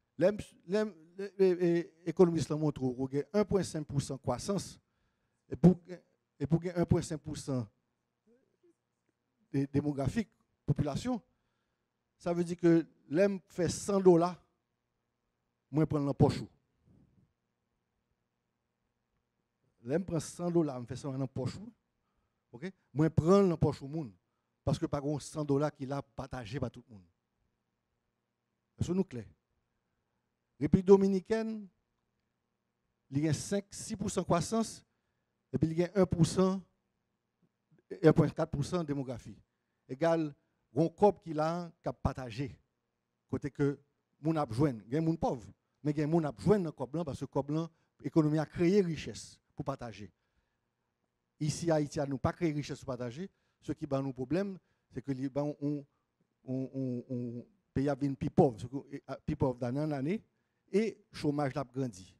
Les économistes l'ont montré qu'il y a un virgule cinq pour cent de croissance et pour et pour un virgule cinq pour cent de démographique population, ça veut dire que l'homme fait cent dollars, moi prendre la poche. L'homme prend cent dollars, me fait ça dans la poche. OK? Moi prendre la poche au monde parce que par contre cent dollars qu'il a partagé par tout le monde. Est-ce que nous clair? République dominicaine, il y a cinq à six pour cent de croissance et puis il y a un pour cent un virgule quatre pour cent de démographie. Égal un corps qui l'a partagé. Côté que moun a besoin, il y a moun pauvre, mais il y a moun a besoin dans corps blanc parce que corps blanc économie a créé richesse pour partager. Ici à Haïti, nous pas créé richesse pour partager. Ce qui bat nos problèmes, c'est que les on on on on pays a plus pauvre, plus pauvre d'année en année et chômage a grandi.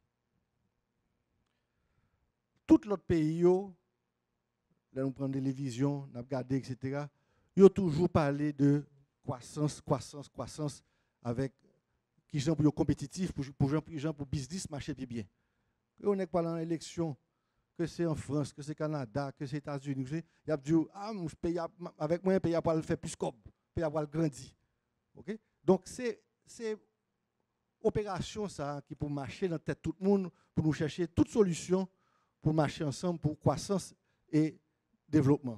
Tout l'autre pays yo, là nous prenons des télévisions, nous regardons, et cetera. Ils ont toujours parlé de croissance, croissance, croissance, avec qui gens pour compétitif, pour pour gens pour, pour business marcher bien. Et on n'est pas dans l'élection, que c'est en France, que c'est au Canada, que c'est aux États-Unis. Il y a dit ah pays avec moi pays pour le faire plus cob, pays pour le grandir. OK? Donc c'est c'est opération ça qui pour marcher dans tête tout le monde pour nous chercher toute solution pour marcher ensemble pour croissance et développement.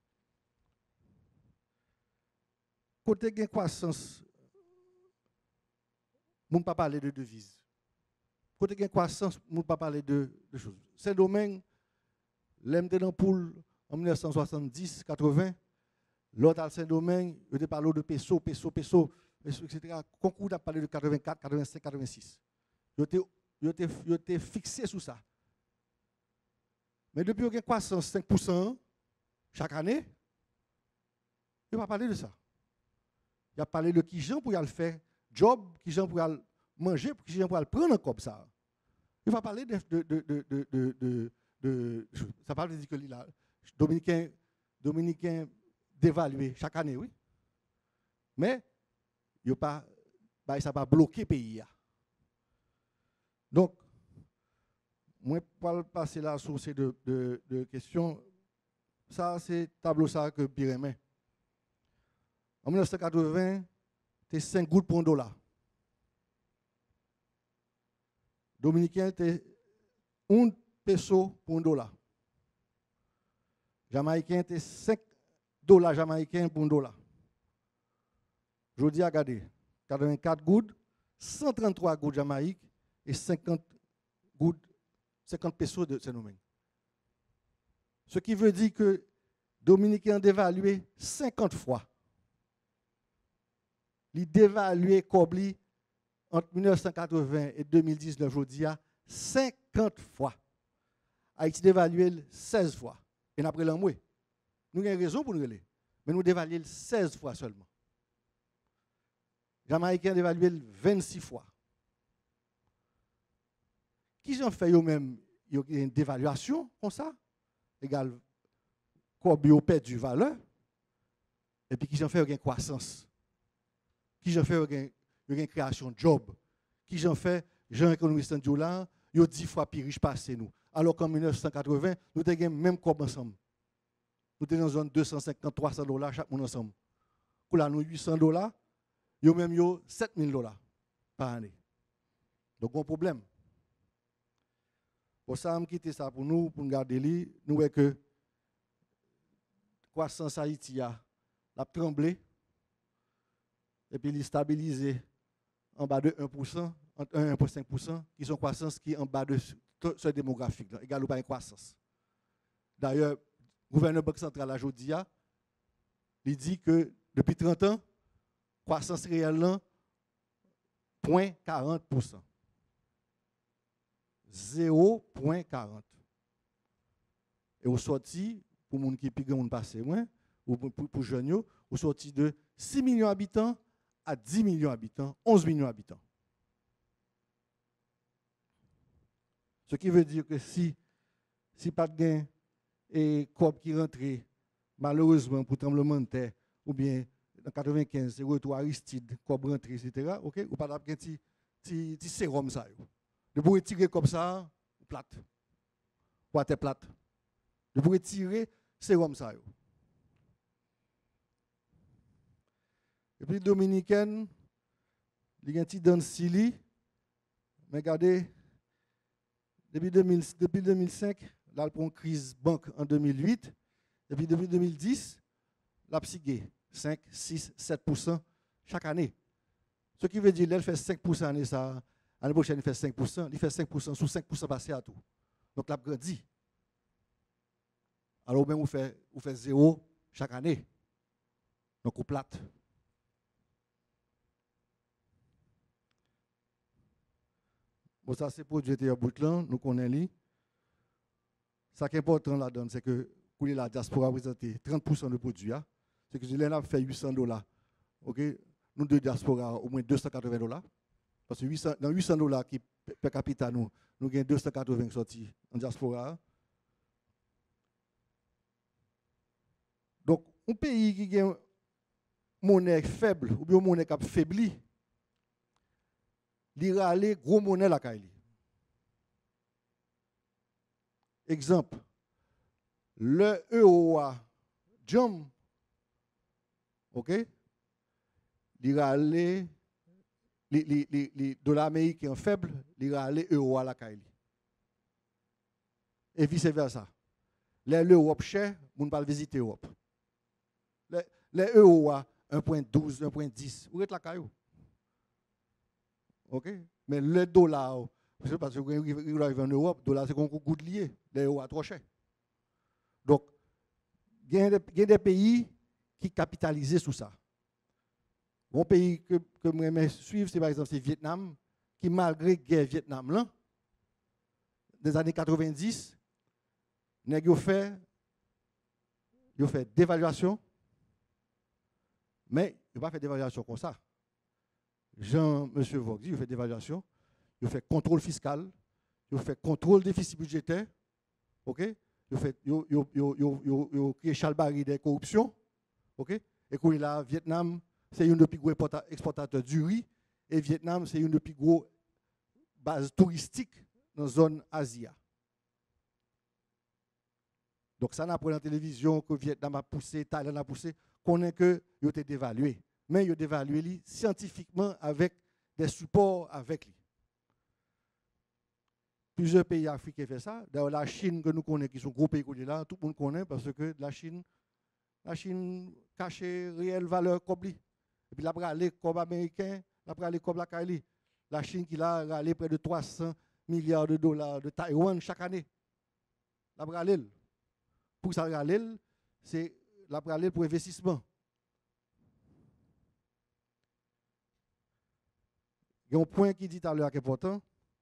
Côté gain croissance, on ne peut pas parler de devises. Côté gain croissance, on ne peut pas parler de, de choses. C'est domaine, l'M T dans poule en mille neuf cent soixante-dix quatre-vingt, l'autre à Saint-Domingue, il a parlé de peso, peso, peso, et cetera. Concours a parlé de quatre-vingt-quatre, quatre-vingt-cinq, quatre-vingt-six. Il a été fixé sur ça. Mais depuis qu'il y a une croissance cinq pour cent chaque année, il ne va pas parler de ça. Il a parlé de qui gens pour y aller faire job, qui gens pour y aller manger, qui gens pour y aller prendre comme ça. Il va parler de, de, de, de, de, de, de, de ça parle de que là, Dominicain, Dominicain dévalué chaque année, oui. Mais il pas, bah, ça va bloquer le pays. Donc, moi, pour passer là sur ces deux, deux, deux questions, ça, c'est tableau ça que Pyrémée. En mille neuf cent quatre-vingts, c'était cinq gouttes pour un dollar. Dominicain, c'était un peso pour un dollar. Jamaïcain, c'était cinq dollars jamaïcains pour un dollar. Je dis, regardez, quatre-vingt-quatre gouttes, cent trente-trois gouttes Jamaïque et cinquante gouttes, cinquante pesos de Saint-Domingue. Ce qui veut dire que Dominicain a dévalué cinquante fois. Il a dévalué Kobli entre mille neuf cent quatre-vingts et deux mille dix-neuf, je dis, cinquante fois. Haïti a dévalué seize fois. Et après l'an, nous avons raison pour nous aller. Mais nous dévalué seize fois seulement. Jamaïcain a dévalué vingt-six fois. Qui ont fait eux-mêmes une dévaluation comme ça, égal, Kobli a perdu valeur, et puis qui ont fait une croissance. Qui ont fait une création de job. Qui ont fait, Jean économiste en dollar, ils ont dix fois plus riche passé nous. Alors qu'en mille neuf cent quatre-vingts, nous avons même cob ensemble. Nous étions dans une zone deux cent cinquante à trois cents dollars chaque monde ensemble. Pour là, nous huit cents dollars, ils ont même sept mille dollars par année. Donc, un problème. Pour ça, je quitte ça pour nous, pour nous garder lui. Nous voyons que la croissance Haïti a tremblé et puis il est stabilisé en bas de un pour cent, entre un et un virgule cinq pour cent, qui sont croissance qui est en bas de ce démographique, là, égal ou pas une croissance. D'ailleurs, le gouverneur Banque centrale à Jodia, il dit que depuis trente ans, croissance réelle, zéro virgule quarante pour cent. zéro virgule quarante. Et au sorti, pour les gens qui plus grand passé moins, ou pour les jeunes, au sorti de six millions d'habitants à dix millions d'habitants, onze millions d'habitants. Ce qui veut dire que si, si pas de gain et corps qui rentre, malheureusement pour tremblement de terre, ou bien en quatre-vingt-quinze, c'est retour Aristide, corps rentre, et cetera, ok, ou pas de petit petit sérum ça. De pour tirer comme ça, plate. Ou à terre plate. De pour tirer, sérum ça. Et puis dominicaine, il y a un petit dans Sili, mais regardez, depuis, deux mille, depuis deux mille cinq, là, il prend une crise banque en deux mille huit, et puis depuis deux mille dix, la psyché, cinq, six, sept pour cent chaque année. Ce qui veut dire qu'elle fait cinq pour cent l'année, ça, l'année prochaine, il fait cinq pour cent, il fait cinq pour cent sous cinq pour cent passé à tout. Donc, la grandit. Alors, même, vous faites, vous faites zéro chaque année. Donc, on plate. Bon, ça, c'est produit de Boutlan, nous connaissons. Ce qui est important là-dedans, c'est que pour la diaspora représente trente pour cent de produits. C'est que je l'ai fait huit cents dollars. Ok, nous deux diaspora, au moins deux cent quatre-vingts dollars. Parce que huit cents, dans huit cents dollars qui per capita, nous, nous avons deux cent quatre-vingts sortis en diaspora. Donc, un pays qui a une monnaie faible, ou bien une monnaie qui a faibli, il va aller gros monnaie la Kaili. Exemple, le E U A, jam, ok, il va aller, les dollars américains faibles, il va aller E U A la Kaili. Et vice versa. L'Europe cher, on ne va pas visiter l'Europe. Les E U A un virgule douze, un virgule dix, vous êtes la caillou. OK? Mais le dollar, parce que vous arrivez en Europe, le dollar c'est qu'on goûte lié, les E U A trop cher. Donc, il y a des pays qui capitalisent sur ça. Un pays que, que je suivre, c'est par exemple le Vietnam, qui malgré la guerre Vietnam, là, des années quatre-vingt-dix, ils ont fait, ils ont fait dévaluation, mais ils n'ont pas fait d'évaluation comme ça. Jean, M. Vogdi, il fait d'évaluation, il fait contrôle fiscal, il fait contrôle déficit budgétaire, ok? Il fait, il crée chalbari des corruptions, ok? Et quand il a Vietnam, c'est une des plus gros exportateurs du riz, et Vietnam, c'est une des plus gros bases touristiques dans la zone Asie. Donc ça n'a pas dans la télévision que Vietnam a poussé, Thaïlande a poussé, qu'on est que il a été dévalué. Mais il a dévalué scientifiquement avec des supports avec lui. Plusieurs pays africains font ça. D'ailleurs, la Chine que nous connaissons, qui sont gros pays là, tout le monde connaît parce que la Chine, la Chine cache réelle valeur comme lui. Et puis la bralé comme américain, la bralé comme la Kaili. La Chine qui a râlé près de trois cents milliards de dollars de Taïwan chaque année. La bralé. Pour ça râler, c'est la bralé pour investissement. Il y a un point qui dit tout à l'heure qui est important.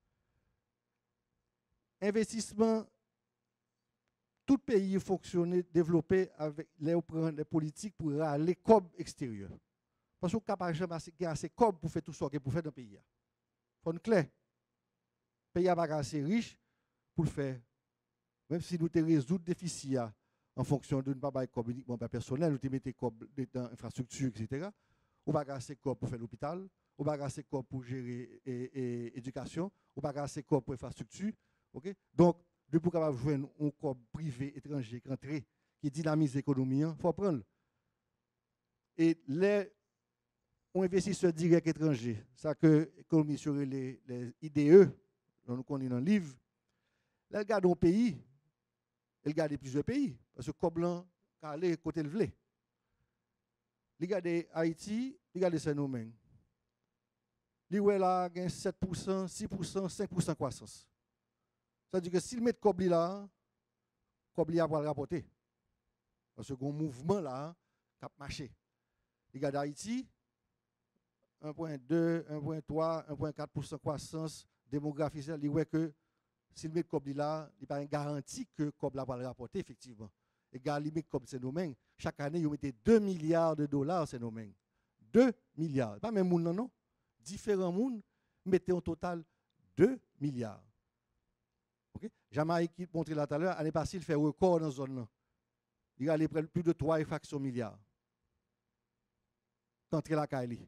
Investissement, tout pays fonctionne, développé avec les, les politiques pour aller comme extérieur. Parce qu'on est capable de assez comme pour faire tout ce qu'il pour faire dans le pays. Il faut une clé. Le pays n'est pas assez riche pour le faire. Même si nous avons résolu le déficit en fonction de ne pas avoir comme uniquement personnel, nous mettons comme dans l'infrastructure, et cetera. On va assez comme pour faire l'hôpital, on va assez comme pour gérer l'éducation, on va assez comme pour l'infrastructure. Okay? Donc, de pour capable jouer un corps privé étranger qui entre, qui dynamise l'économie, il faut prendre. Et les investisseurs directs étrangers, ça que l'économie sur les, les I D E, nous connaissons dans le livre, là, ils gardent un pays, ils gardent plusieurs pays, parce que comme blanc, aller côté le vlé. Ils gardent Haïti, ils gardent Saint-Domingue. Ils ont sept pour cent, six pour cent, cinq pour cent de croissance. C'est-à-dire que s'ils mettent Kobli là, Kobli va le rapporter. Parce que un mouvement là, qui a marché. Il y a d'Haïti, un virgule deux, un virgule trois, un virgule quatre pour cent de croissance démographique. Il voit que s'ils mettent Kobli là, il n'y a pas une garantie que Kobli va le rapporter effectivement. Et quand ils mettent comme Saint-Domingue, chaque année, ils mettent deux milliards de dollars Saint-Domingue. deux milliards. Pas même monde, non, non. Différents mondes mettent en total deux milliards. Okay? Jamaïque qui montre là tout à l'heure, l'année passée, il fait record dans la zone là. Il a allé plus de trois fractions milliards. D'entrer la Kaili.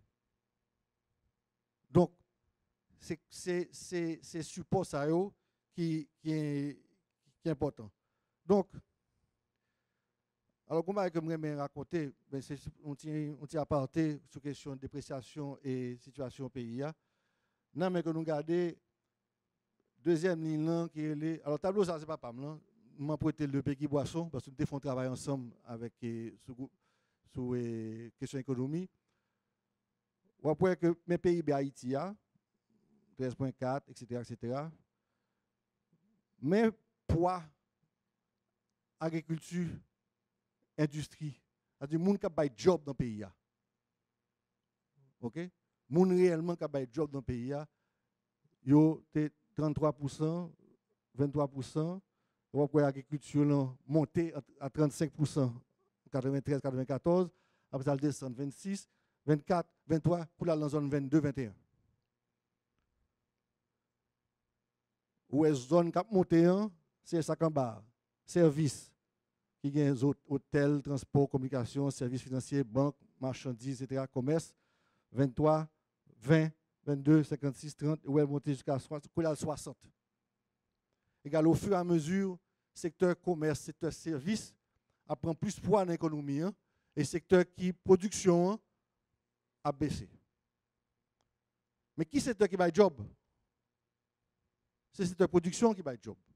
Donc, c'est ce support ça qui, qui, est, qui est important. Donc, alors, comme je vais raconter, on tient à partir sur la question de dépréciation et situation au pays. Non, mais que nous gardons deuxième ligne qui est les. Alors, tableau, ça, c'est pas pas mal. Je vais prêter le Péki Boisson parce que nous devons travailler ensemble avec sur la question économie. On voit que mes P I B Haïti, treize virgule quatre, et cetera, et cetera. Mais poids, agriculture, industrie, C'est-à-dire moun qui bay job dans le pays. OK? Moun réellement qui bay job dans le pays, yo te trente-trois pour cent, vingt-trois pour cent, on voit l'agriculture monter à trente-cinq pour cent en quatre-vingt-treize quatre-vingt-quatorze, après ça elle descend vingt-six, vingt-quatre, vingt-trois pour la zone vingt-deux vingt-et-un. Où est zone cap monter c'est ça qu'en bas, service qui gagne hôtel, transport, communication, services financiers, banque, marchandises, et cetera, commerce, vingt-trois, vingt, vingt-deux, cinquante-six, trente, où elle monte jusqu'à soixante. Égal au fur et à mesure, secteur commerce, secteur service, prend plus poids dans l'économie, hein, et secteur qui production hein, a baissé. Mais qui secteur qui va job? C'est le secteur production qui va job.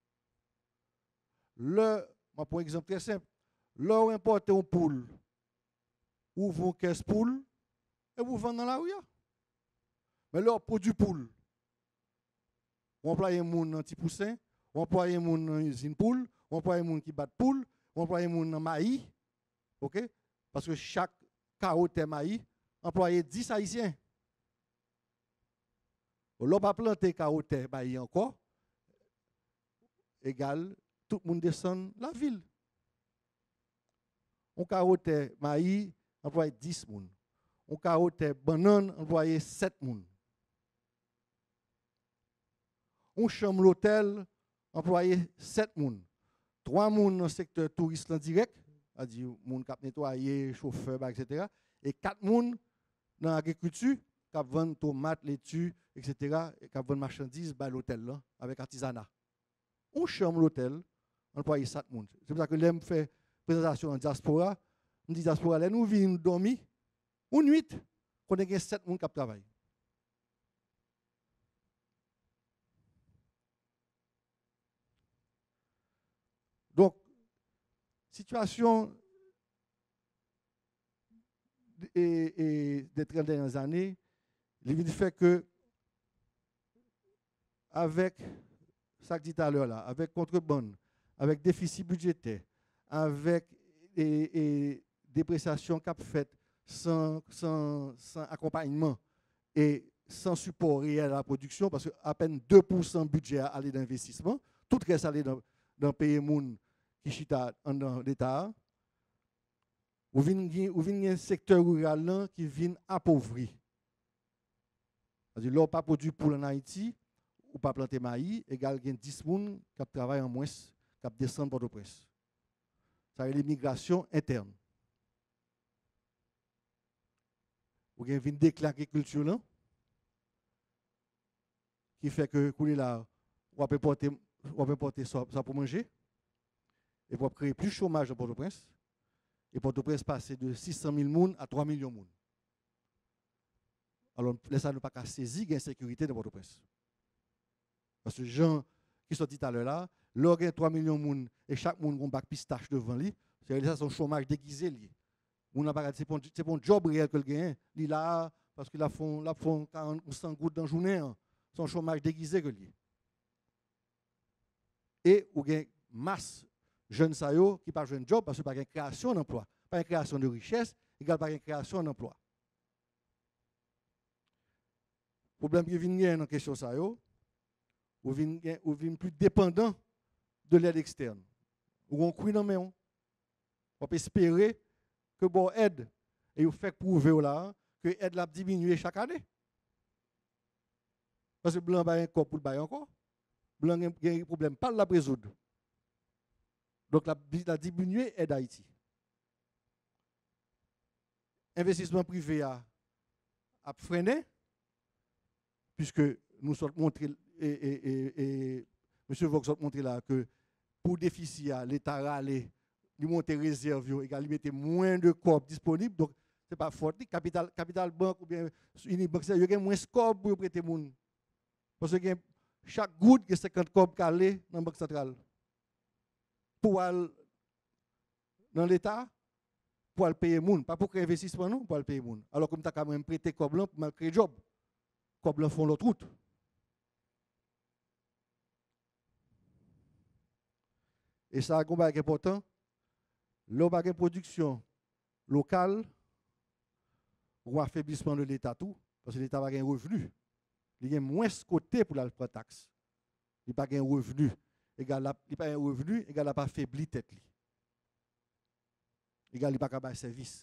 Le, moi pour un exemple très simple, là où importe un poule, ou vous caisse poule, et vous vendez dans la rue. Mais là, produit poule. On emploie un monde dans petit poussin, on emploie un monde dans usine poule, on emploie un monde qui bat poule, on emploie un monde dans maïs. OK? Parce que chaque carotte maïs emploie dix haïtiens. On pas planter carotte maïs encore. Égal, tout le monde descend la ville. On carotte maïs emploie dix personnes. On carotte banane emploie sept personnes. On chambre l'hôtel, employé sept personnes. trois personnes dans le secteur touriste direct, c'est-à-dire les gens qui nettoyer, chauffeur, et cetera. Et quatre personnes dans l'agriculture, qui vendent tomates, laitue, et cetera. Et qui vendent marchandises à l'hôtel avec artisanat. On chambre l'hôtel, employé sept personnes. C'est pour ça que l'aime fait présentation en diaspora. On dit diaspora, là, nous venons dormir, une nuit, on a sept personnes qui travaillent. Donc, situation et, et des trente dernières années, il fait que, avec, ça que dit tout à l'heure là, avec contrebande, avec déficit budgétaire, avec et, et dépréciation qu'a faite sans, sans, sans accompagnement et sans support réel à la production, parce qu'à peine deux pour cent budget allé dans l'investissement, tout reste allé dans le pays moun qui chita dans l'État, ou vient un secteur rural qui vient appauvri. C'est-à-dire, là, pas produit pour en Haïti, ou pas planter maïs, égal il y a dix personnes qui travaillent en moins, qui descendent Port-au-Prince. Ça c'est l'immigration interne. Ou bien vient déclin l'agriculture là, qui fait que là, on peut porter, on peut porter ça pour manger, et pour créer plus de chômage à Port-au-Prince. Et Port-au-Prince passe de six cent mille personnes à trois millions de personnes. Alors, laissez-nous pas saisir l'insécurité de Port-au-Prince. Parce que les gens qui sont dit tout à l'heure là, là, il y a trois millions de personnes et chaque monde a un bac pistache devant lui. C'est son chômage déguisé. C'est pour un job réel que le gagne. Il là parce qu'il a fait quarante ou cent gouttes dans la journée. Son chômage déguisé que lui. Et il y a une masse de jeunes qui pas un job parce que pas une création d'emploi, pas une création de richesse, égale pas une création d'emploi. Le problème qui vient dans la question ça yo, ou vient plus dépendant de l'aide externe. Ou on croit dans main. On peut espérer que bon aide et vous fait prouver là que l'aide l'a diminué chaque année. Parce que blanc ba un corps pour le bail encore. Blanc a un problème pas la résoudre. Donc la, la diminué l'aide d'Haïti. Investissement privé a, a freiné puisque nous sommes montré et, et, et, et M. Vox a montré là que pour déficit, l'État a allé lui monter réserve, il mettait moins de corps disponibles. Donc, ce n'est pas fort. Capital, Capital Bank ou bien Unibank, il y a moins de corps pour prêter moun. Parce que chaque goutte, il y a cinquante corps calés dans la Banque centrale. Pour aller dans l'État, pour aller payer moun. Pas pour créer investissement, non, pour aller payer moun. Alors, comme tu as quand même prêté corps blanc pour créer job. Corps blanc font l'autre route. Et ça, c'est important. L'eau pas de production, local, ou affaiblissement de l'État tout, parce que l'État n'a pas un revenu. Il y a moins de côté pour la taxe. Il n'a pas un revenu. Il n'a pas un revenu, il n'a pas affaibli tête. Il n'a pas de service.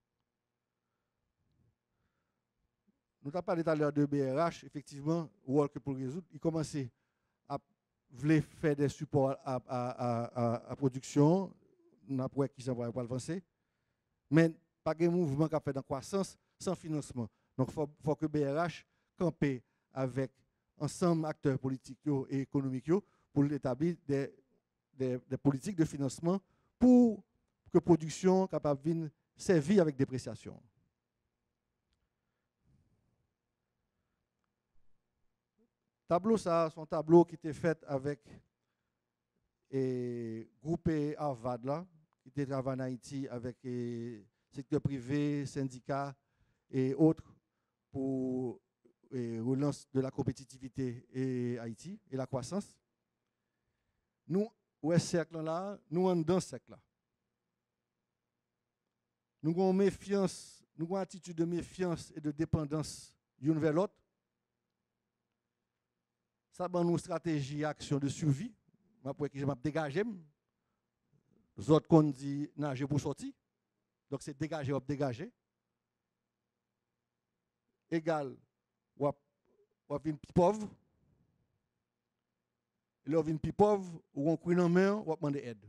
Nous avons parlé tout à l'heure de B R H, effectivement, Work pour résoudre. Il commençait à vouloir faire des supports à, à, à, à, à production. Nous avons qui s'en va avancer. Mais pas de mouvement qui a fait dans la croissance sans financement. Donc, il faut, faut que B R H campe avec ensemble acteurs politiques et économiques pour établir des, des, des politiques de financement pour que la production soit capable de servir avec dépréciation. Tableau, ça, son tableau qui était fait avec le groupe Harvard, là, qui était travaillé en Haïti avec le secteur privé, syndicats et autres pour la relance de la compétitivité et Haïti et la croissance. Nous, ouais, cercle là, nous sommes dans ce cercle là. Nous avons méfiance, nous avons une attitude de méfiance et de dépendance l'une vers l'autre. Ça va nous stratégie action de survie. Après que je m'ai dégagé, les autres qu'on dit nager pour sortir. Donc c'est dégager ou dégager. Égal, ou ou une pauvre. Et là, une pauvre, ou on couille dans la main, ou on demande aide.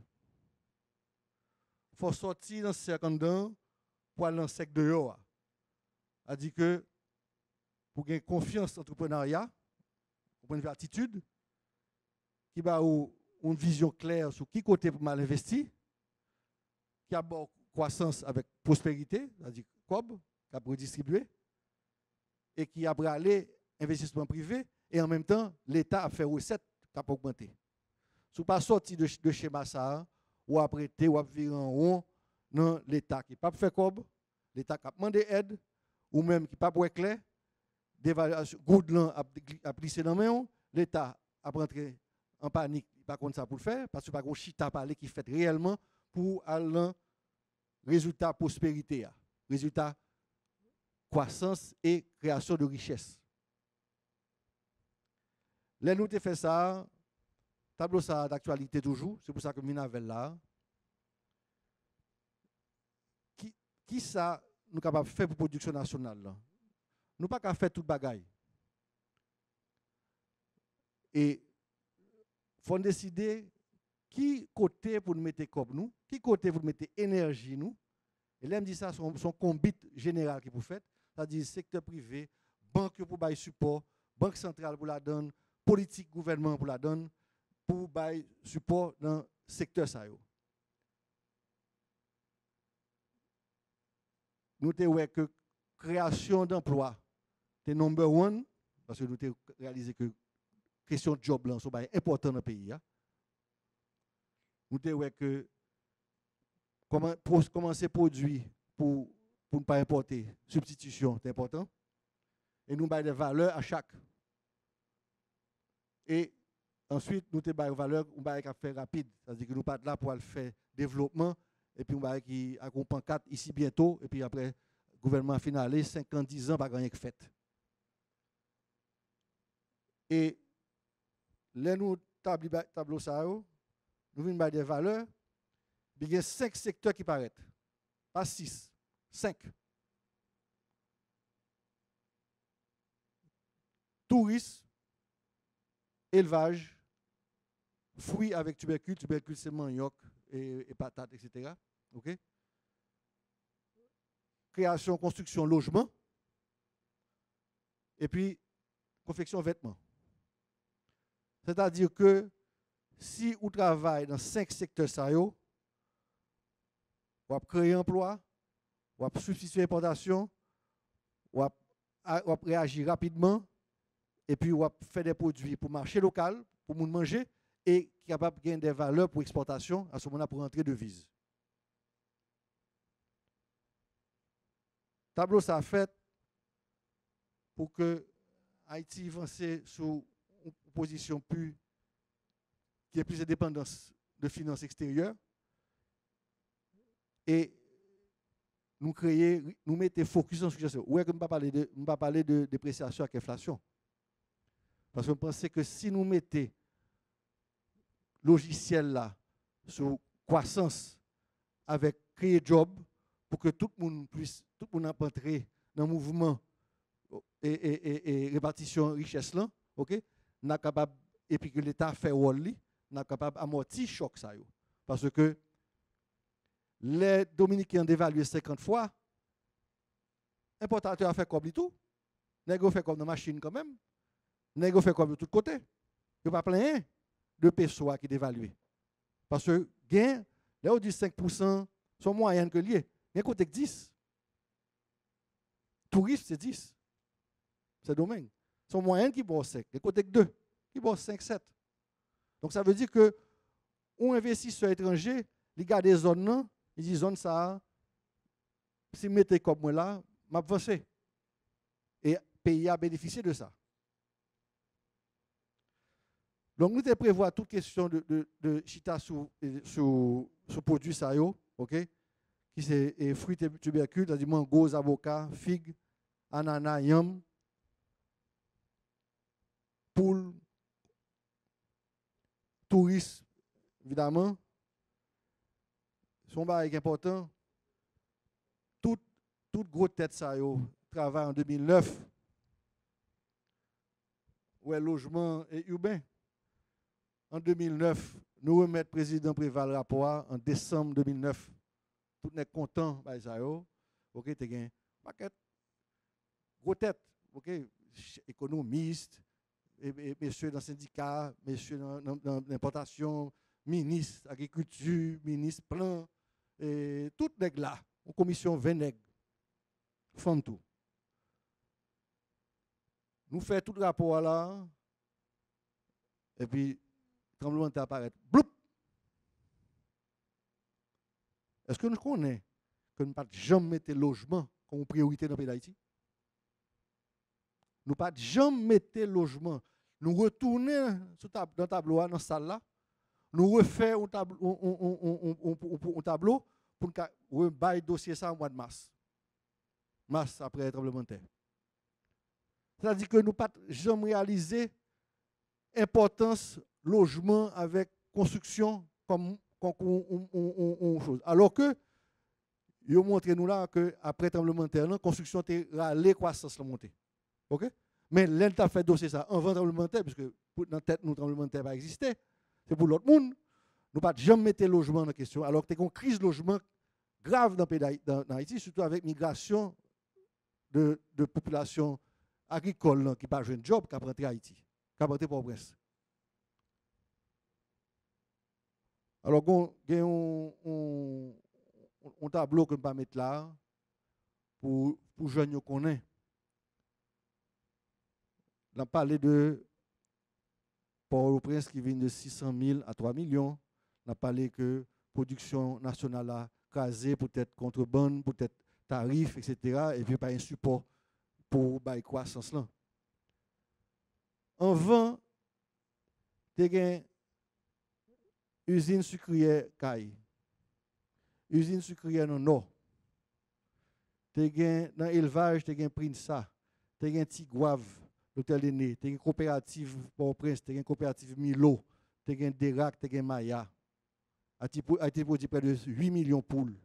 Il faut sortir dans ce cercle pour aller dans le secteur de l'eau. C'est-à-dire que pour gagner confiance en l'entrepreneuriat, pour une attitude, qui va une vision claire sur qui côté pour mal investir, qui a une croissance avec prospérité, c'est-à-dire C O B, qui a redistribué, et qui a bralé investissement privé, et en même temps, l'État a fait recette qui a augmenté. Si vous pas sorti de, de schéma ça, ou à prêter, ou à vivre en rond, non, l'État qui n'a pas fait C O B, l'État qui a demandé aide, ou même qui n'a pas pour clair, d'évaluation, Goudlan a glissé dans la main, l'État a rentré en panique, il pas contre ça pour le faire, parce que pas grand chita parler qui fait réellement pour aller résultat prospérité, résultat croissance et création de richesse. Là, nous avons fait ça, tableau ça d'actualité toujours, c'est pour ça que nous avons là. Qui, qui ça nous sommes capables de faire pour la production nationale là? Nous ne pouvons pas faire tout le bagaille. Et il faut décider qui côté pour nous mettre comme nous, qui côté pour nous mettre énergie nous. Et là, je dis ça, son, son combat général qui pour faire, c'est-à-dire secteur privé, banque pour bailler support, banque centrale pour la donne, politique gouvernement pour la donne, pour bailler support dans le secteur ça. Nous avons que création d'emplois, c'est number one, parce que nous avons réalisé que la question de job là, c'est important dans le pays. Hein. Nous avons que comment commencer à produire pour, pour ne pas importer, substitution, c'est important. Et nous avons des valeurs à chaque. Et ensuite, nous avons des valeurs qui faire rapide, c'est-à-dire que nous ne sommes pas là pour faire développement, et puis nous avons qui accompagne quatre ici bientôt, et puis après, le gouvernement finalé, cinq ans, dix ans, pas rien que fait. Et là, nous tableau ça, nous venons des valeurs, il y a cinq secteurs qui paraissent. Pas six, cinq. Tourisme, élevage, fruits avec tubercules, tubercules c'est manioc et, et patates, et cetera. Okay? Création, construction, logement. Et puis, confection, vêtements. C'est-à-dire que si vous travaillez dans cinq secteurs sérieux, vous créer un emploi, vous substituer l'importation, vous réagir rapidement, et puis vous faire des produits pour le marché local, pour nous manger, et capable de gagner des valeurs pour l'exportation, à ce moment-là, pour rentrer devises. Tableau, ça a fait pour que Haïti avance sur une position plus, qui est plus de dépendance de finances extérieures. Et nous créer, nous mettre focus sur ce sujet. Où est-ce que nous ne pas parler de, pas parler de dépréciation avec inflation? Parce que je pense que si nous mettons logiciel là sur croissance avec créer job pour que tout le monde puisse, tout le monde entrer dans le mouvement et, et, et, et répartition richesse là, ok? N'a capable et puis que l'État fait rôle, n'a capable amortir choc ça yo. Parce que les Dominicains ont dévalué cinquante fois, importateur a fait comme tout, négo fait comme dans machine quand même, négo fait comme de tous côtés. Il n'y a pas plein de pesos qui dévaluent. Parce que gain, là on dit cinq pour cent sont moyennes que liés, mais côté dix. Tourisme c'est dix. C'est domaine. Sont moyennes qui bossent cinq, les côté deux qui bossent cinq sept. Donc ça veut dire que un investisseur étranger, il garde des zones là, il dit zone ça, si mettez comme moi là, m'avancer. Et le pays a bénéficié de ça. Donc nous devons prévoir toute question de, de, de chita sur sur sur produit ça yo, OK? Qui c'est fruits et tubercules, c'est-à-dire mango, avocat, figue, ananas, yam, poule, tourisme, évidemment. Son bail important. Toute toute grosse tête ça yo travaille en deux mille neuf. Ouais, logement et urbain. En deux mille neuf, nous remettons le président Préval rapport en décembre deux mille neuf. Tout le monde est content, bah ça yo. OK, tu gain paquet gros tête, OK, économiste, et, et messieurs dans le syndicat, messieurs dans, dans, dans l'importation, ministre agriculture, ministre plan, et tout nèg là, en commission vingt nèg. Font tout. Nous faisons tout le rapport là, et puis tremblement de terre apparaît. Bloup! Est-ce que nous connaissons que nous ne pas jamais mettre le logement comme priorité dans le pays d'Haïti? Nous ne pas jamais mettre le logement. Nous retournons dans le tableau, dans la salle là, nous refaisons un tableau, un, un, un tableau pour nous bailler le dossier ça au mois de mars. Mars après le tremblement de terre. C'est-à-dire que nous ne pas jamais réaliser l'importance logement avec construction comme, comme, comme, comme, comme chose. Alors que, ils ont montré nous là qu'après le tremblement de terre, la construction était râlée, croissance la montée. OK? Mais l'État a fait dossier ça avant le tremblement de terre, puisque dans la tête, nous, le tremblement de terre va exister. C'est pour l'autre monde. Nous ne pas jamais mettre le logement en question. Alors que tu as une crise de logement grave dans Haïti, surtout avec migration de, de population agricole qui n'a pas de job, qui a rentré à Haïti, qui a rentré Port-au-Prince. Alors, il y a un, un, un tableau que je vais mettre là pour pour jeunes qui connaissent. On a parlé de Port-au-Prince qui vient de six cent mille à trois millions. On a parlé que la production nationale a crasé, peut-être contrebande, peut-être tarif, et cetera. Et puis, pas un support pour la croissance là. En vingt, tu as une usine sucrière Caille, usine sucrière dans le nord. Tu as dans l'élevage, tu as un Prinsa, tu as un Tigouave, l'hôtel Déné, tu as une coopérative Port-au-Prince, tu as une coopérative Milo, tu as un Derac, tu as un Maya. A été produit près de huit millions de poules.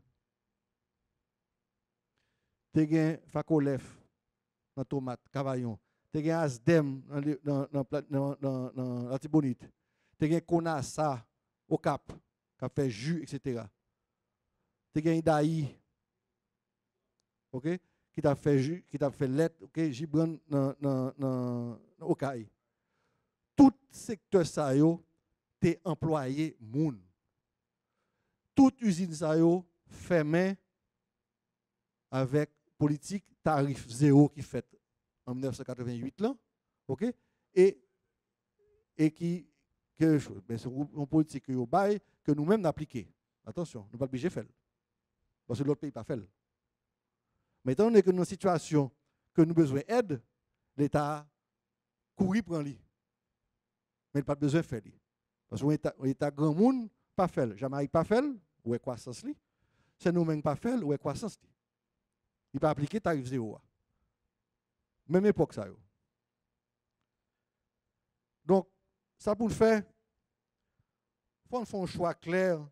Tu as un Facolef dans tomate, Cavaillon. Tu as un Asdem dans la Tibonite. Tu as un Conassa au Cap, qui a fait jus, et cetera. Tu as un Daï, ok, qui t'a fait jus, qui t'a fait lait, ok, Gibran au Caille. Tout secteur ça yo, t'es employé moun. Toute usine ça yo fermée avec politique tarif zéro qui fait en mille neuf cent quatre-vingt-huit là, ok, et et qui que ben c'est une politique que yo bail que nous-mêmes n'appliquer. Attention, nous pas obligé faire parce que l'autre pays pas fait. Mais étant donné que nous sommes dans une situation que nous avons besoin d'aide, l'État courir prend lui. Mais il n'a pas besoin de faire. Parce que l'État grand monde pas fait. Jamaïque pas fait, ou est croissance li. C'est nous-mêmes pas fait, ou est croissance li. Il pas appliquer tarif zéro. Même époque ça. Yo. Donc, ça pour le faire, il faut faire un choix clair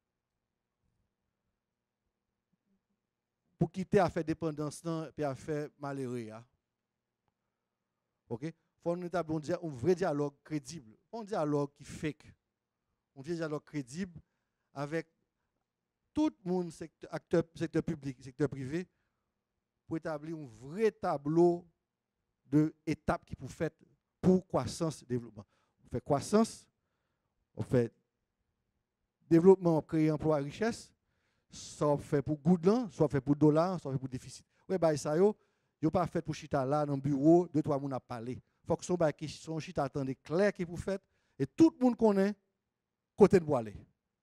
pour quitter à faire dépendance et à faire malheureux. OK? Il faut établir un vrai dialogue crédible. Pas un dialogue qui fake. Un vrai dialogue crédible avec tout le monde, secteur, acteur, secteur public, secteur privé, pour établir un vrai tableau d'étapes qui pour faire pour croissance et développement. On fait croissance, on fait développement, on crée emploi et richesse, soit fait pour goudlan, soit fait pour dollar, soit fait pour déficit. Oui, bah ça yo, yo pas fait pour chita là dans le bureau, deux trois moun a parlé. Faut que son ba son chita attendre clair qui pour fait et tout le monde connaît côté de bois aller.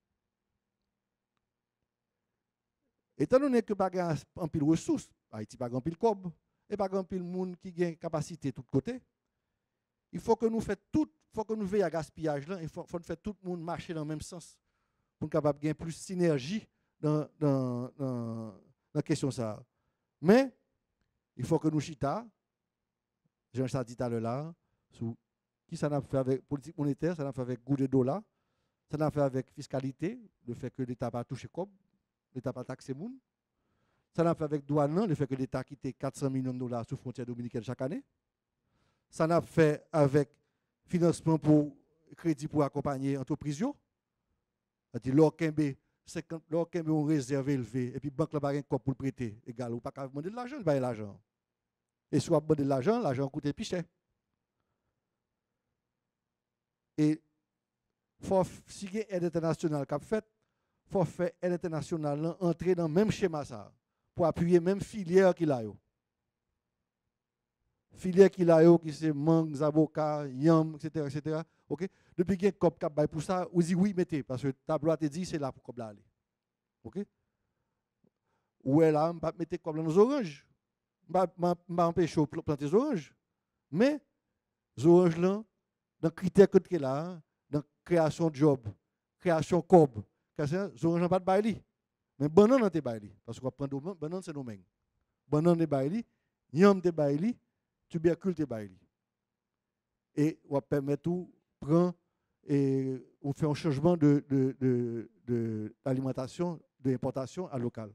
Étant donné que pas un pile ressources, Haïti pas un pile cob et pas un pile monde qui a capacité de tous côtés. Il faut que nous fassions tout, faut que nous veillions à gaspillage là, il faut faut faire tout le monde marcher dans le même sens pour capable gagner plus de synergie dans dans dans la question ça. Mais il faut que nous chita, Jean ça dit tout à l'heure là, sur qui ça n'a fait avec politique monétaire, ça n'a fait avec goût de dollar, ça n'a fait avec fiscalité, le fait que l'État pas touché cob, l'État pas taxé moun. Ça n'a fait avec douane, le fait que l'État quitte quatre cents millions de dollars sur frontière dominicaine chaque année. Ça n'a fait avec financement pour crédit pour accompagner l'entreprise. C'est-à-dire, l'Orkembe, l'Orkembe ont réserve élevée, et puis la banque n'a pas rien pour le prêter. Égal, ou pas qu'à demander de l'argent, il va l'argent. Et si on demande de l'argent, l'argent coûte plus cher. Et faut, si il y a une aide internationale qui a fait, il faut faire l'aide internationale entrer dans le même schéma ça, pour appuyer même filière qu'il a. Filière qu'il a, qui c'est mangue, zaboka, yam, et cetera et cetera. OK? Depuis qu'il y a un cop qui a pour ça, vous dites oui, mettez, parce que le tableau a dit c'est là pour qu'on aller. OK? Ou est là, on va mettre comme dans les oranges. On va empêcher de planter les oranges. Mais, les oranges là, dans le critère que tu là, dans la création de job, création de cob, les oranges n'ont pas de baili. Mais banane ont des baili. Parce qu'on prend des banane, c'est nos mains. Banane des baili, yam des baili, tubercule des baili. Et on permet tout, prendre et on fait un changement de, de, de, de d'alimentation, d'importation à local.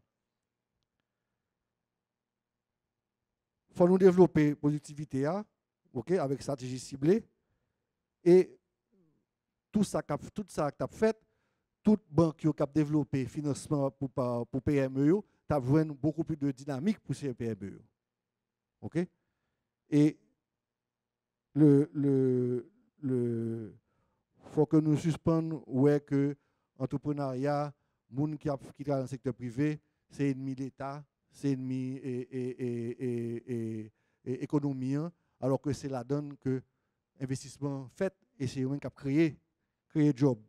Il faut nous développer la productivité, okay, avec stratégie ciblée. Et tout ça que tout ça tu as fait, toute banque qui a développé financement pour, pour P M E, tu as besoin beaucoup plus de dynamique pour ces P M E. OK? Et le le le faut que nous suspendions ouais que l'entrepreneuriat, moun qui qui travaille dans le secteur privé, c'est ennemi de l'État, c'est ennemi et, et, et, et, et, et économie, alors que c'est la donne que investissement fait et c'est eux qui a créé créé job.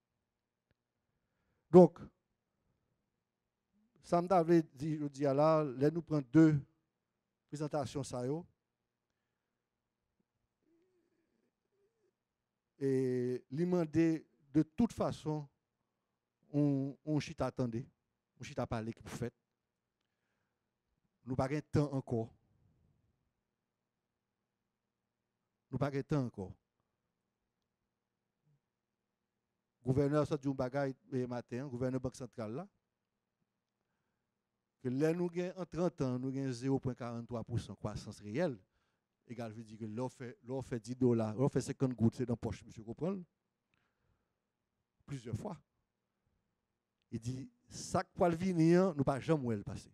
Donc ça m'avait dit je dis là, là nous prend deux présentations ça yo. Et lui demander de toute façon, on, on chita attendez, on chita parler que vous faites. Nous n'avons pas de temps encore. Nous n'avons pas de temps encore. Le gouverneur sort du bagaille le matin, le gouverneur Banque centrale là, que là nous avons en trente ans, nous avons zéro virgule quarante-trois pour cent de croissance réelle. Égal, je dis que l'on fait, l'on fait dix dollars, l'on fait cinquante gouttes, c'est dans la poche, monsieur comprend? Plusieurs fois. Il dit, ça pour le venir, nous ne pas jamais le passer.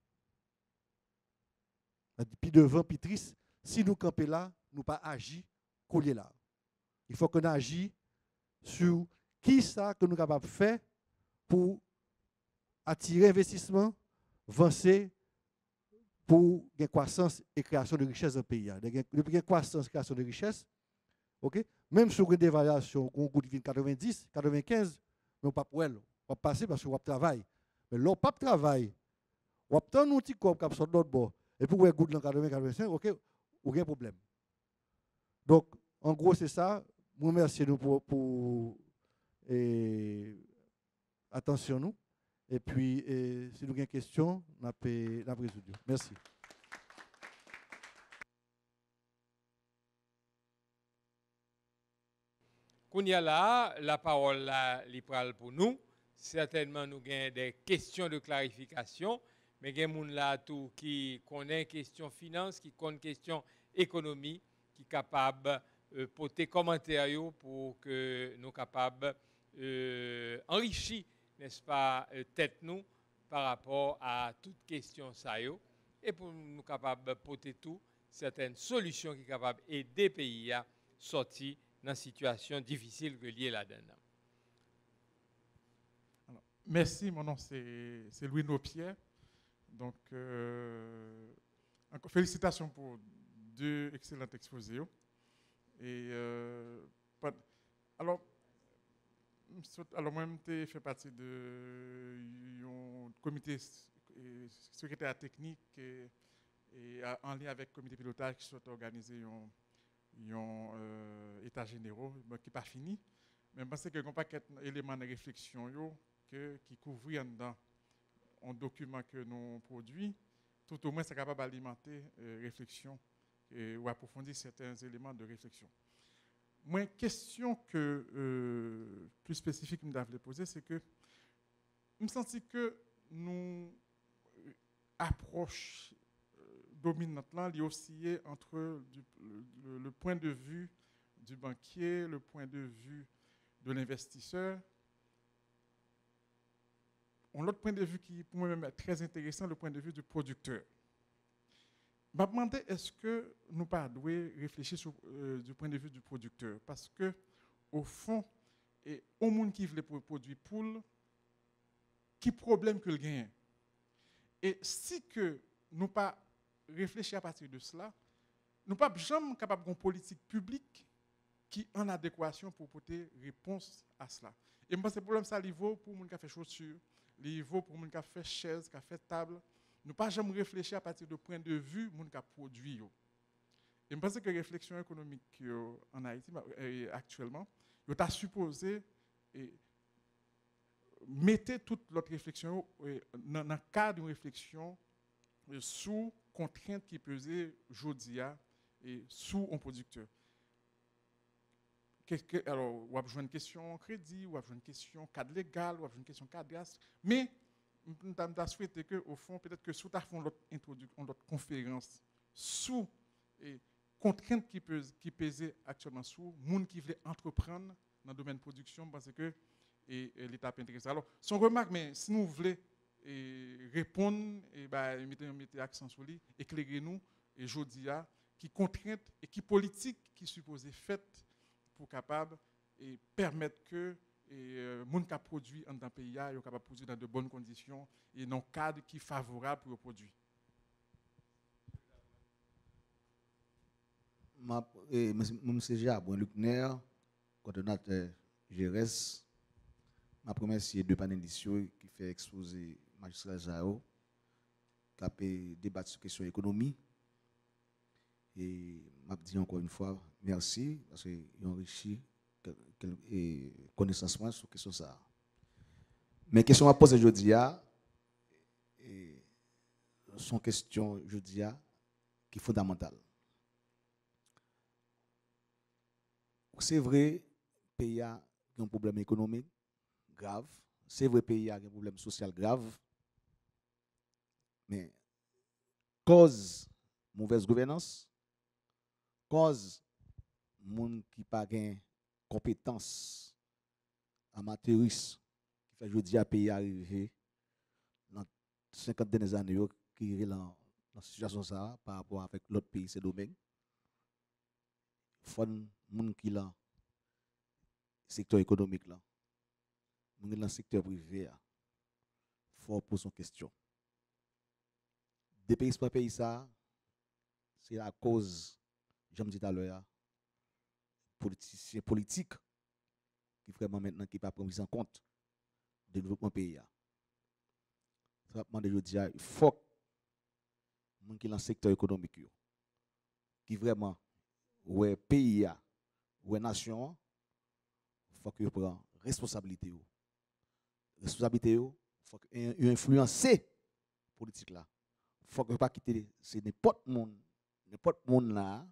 Puis devant, puis triste, si nous campons là, nous pas agir, coller là. Il faut qu'on agisse sur qui ça que nous sommes capables de faire pour attirer investissement, avancer, pour la croissance et création de richesse dans le pays. Depuis la croissance et création de richesse, okay, même sur une dévaluation, on coûte quatre-vingt-dix, quatre-vingt-quinze, mais on ne pas pour elle. On va passer parce qu'on va travailler. Mais là, on pas travail. On va un outil comme ça sur l'autre bord. Et pour vous goûter dans quatre-vingts, quatre-vingt-cinq, ok, aucun problème. Donc, en gros, c'est ça. Je vous remercie pour, pour et, attention nous. Et puis, et, si nous avons des questions, nous avons résolu. Merci. Kounya là, la parole là, libérale pour nous. Certainement, nous avons des questions de clarification, mais il y a des gens là tout qui connaissent question finance, qui connaissent question économie, qui sont capables de euh, porter commentaires pour que nous soyons capables d'enrichir, euh, n'est-ce pas, euh, tête nous par rapport à toute question ça yo, et pour nous capables de porter tout certaines solutions qui sont capables d'aider les pays à sortir dans une situation difficile reliée là-dedans. Merci, mon nom c'est Louis Nopierre. Donc, euh, encore félicitations pour deux excellents exposés. Et, euh, alors, alors, moi, je fais partie de un comité secrétaire technique et, et en lien avec le comité pilotage qui sont organisés un euh, état généraux qui n'est pas fini. Mais je pense qu'il y a un paquet d'éléments de réflexion yo, que, qui couvrent dans un document que nous produisons. Tout au moins, c'est capable d'alimenter euh, réflexion et, ou approfondir certains éléments de réflexion. Moi, une question que, euh, plus spécifique que je voulais poser, c'est que je me sens que nous approche euh, dominante là, il oscille entre du, le, le point de vue du banquier, le point de vue de l'investisseur. Un autre point de vue qui pour moi est très intéressant, le point de vue du producteur. Je me demandais, est-ce que nous pas devons réfléchir sur, euh, du point de vue du producteur? Parce que, au fond, et au monde qui veut produire poule, qui problème que le gagne? Et si que nous pas réfléchir à partir de cela, nous ne sommes pas jamais capables d'une politique publique qui est en adéquation pour porter réponse à cela. Et je pense que le problème, ça, il vaut pour les gens qui fait chaussures, il vaut pour les gens qui fait chaises, qui fait table. Nous ne pas jamais réfléchir à partir de point de vue des gens qui produit. Et je pense que la réflexion économique en Haïti actuellement, il est supposé mettre toute notre réflexion dans le cadre d'une réflexion sous contrainte qui pesait aujourd'hui et sous un producteur. Alors, on a besoin de question crédit, on a besoin de question cadre légal, on a besoin de question cadastre, mais nous avons souhaité qu'au fond, peut-être que sous ta fond notre conférence sous et contrainte qui pèse qui pesait actuellement sous monde qui voulait entreprendre dans le domaine de production parce que et, et l'État est intéressé. Alors, son remarque, mais si nous voulons et répondre, et bah, mettez, mettez accent sur lui, éclairez-nous, et jodia, qui contrainte et qui politique qui supposée faite pour capable et permettre que les gens qui produisent dans le pays soient capables de produire dans de bonnes conditions et dans un cadre qui est favorable pour le produit. M. Jabouin Lucner, coordonnateur G R S, ma première c'est deux panélistes qui fait exposer magistrat Zao, qui a débattre sur la question économie. Et je dis encore une fois merci parce qu'ils ont enrichi et connaissance sur la question ça. Mais la question à poser aujourd'hui, sont questions aujourd'hui qui sont fondamentales. C'est vrai, le pays a un problème économique grave. C'est vrai, le pays a un problème social grave. Mais cause mauvaise gouvernance, cause monde qui pas gain compétence amateuriste qui fait aujourd'hui à pays arriver dans cinquante dernières années qui est dans la situation ça par rapport avec l'autre pays ces domaines. Faut monde qui là secteur économique là, monde dans le secteur privé faut poser une question. Des pays par pays ça, c'est à cause, j'aime dit tout à l'heure, politiciens politiques qui vraiment maintenant qui pas pris en compte de développement pays. Ça va demander de dire il faut que qui dans le secteur économique qui vraiment ouais pays ouais nation faut que prend responsabilité. Responsabilité faut que influencer politique là. Faut que pas quitter c'est n'importe monde n'importe monde là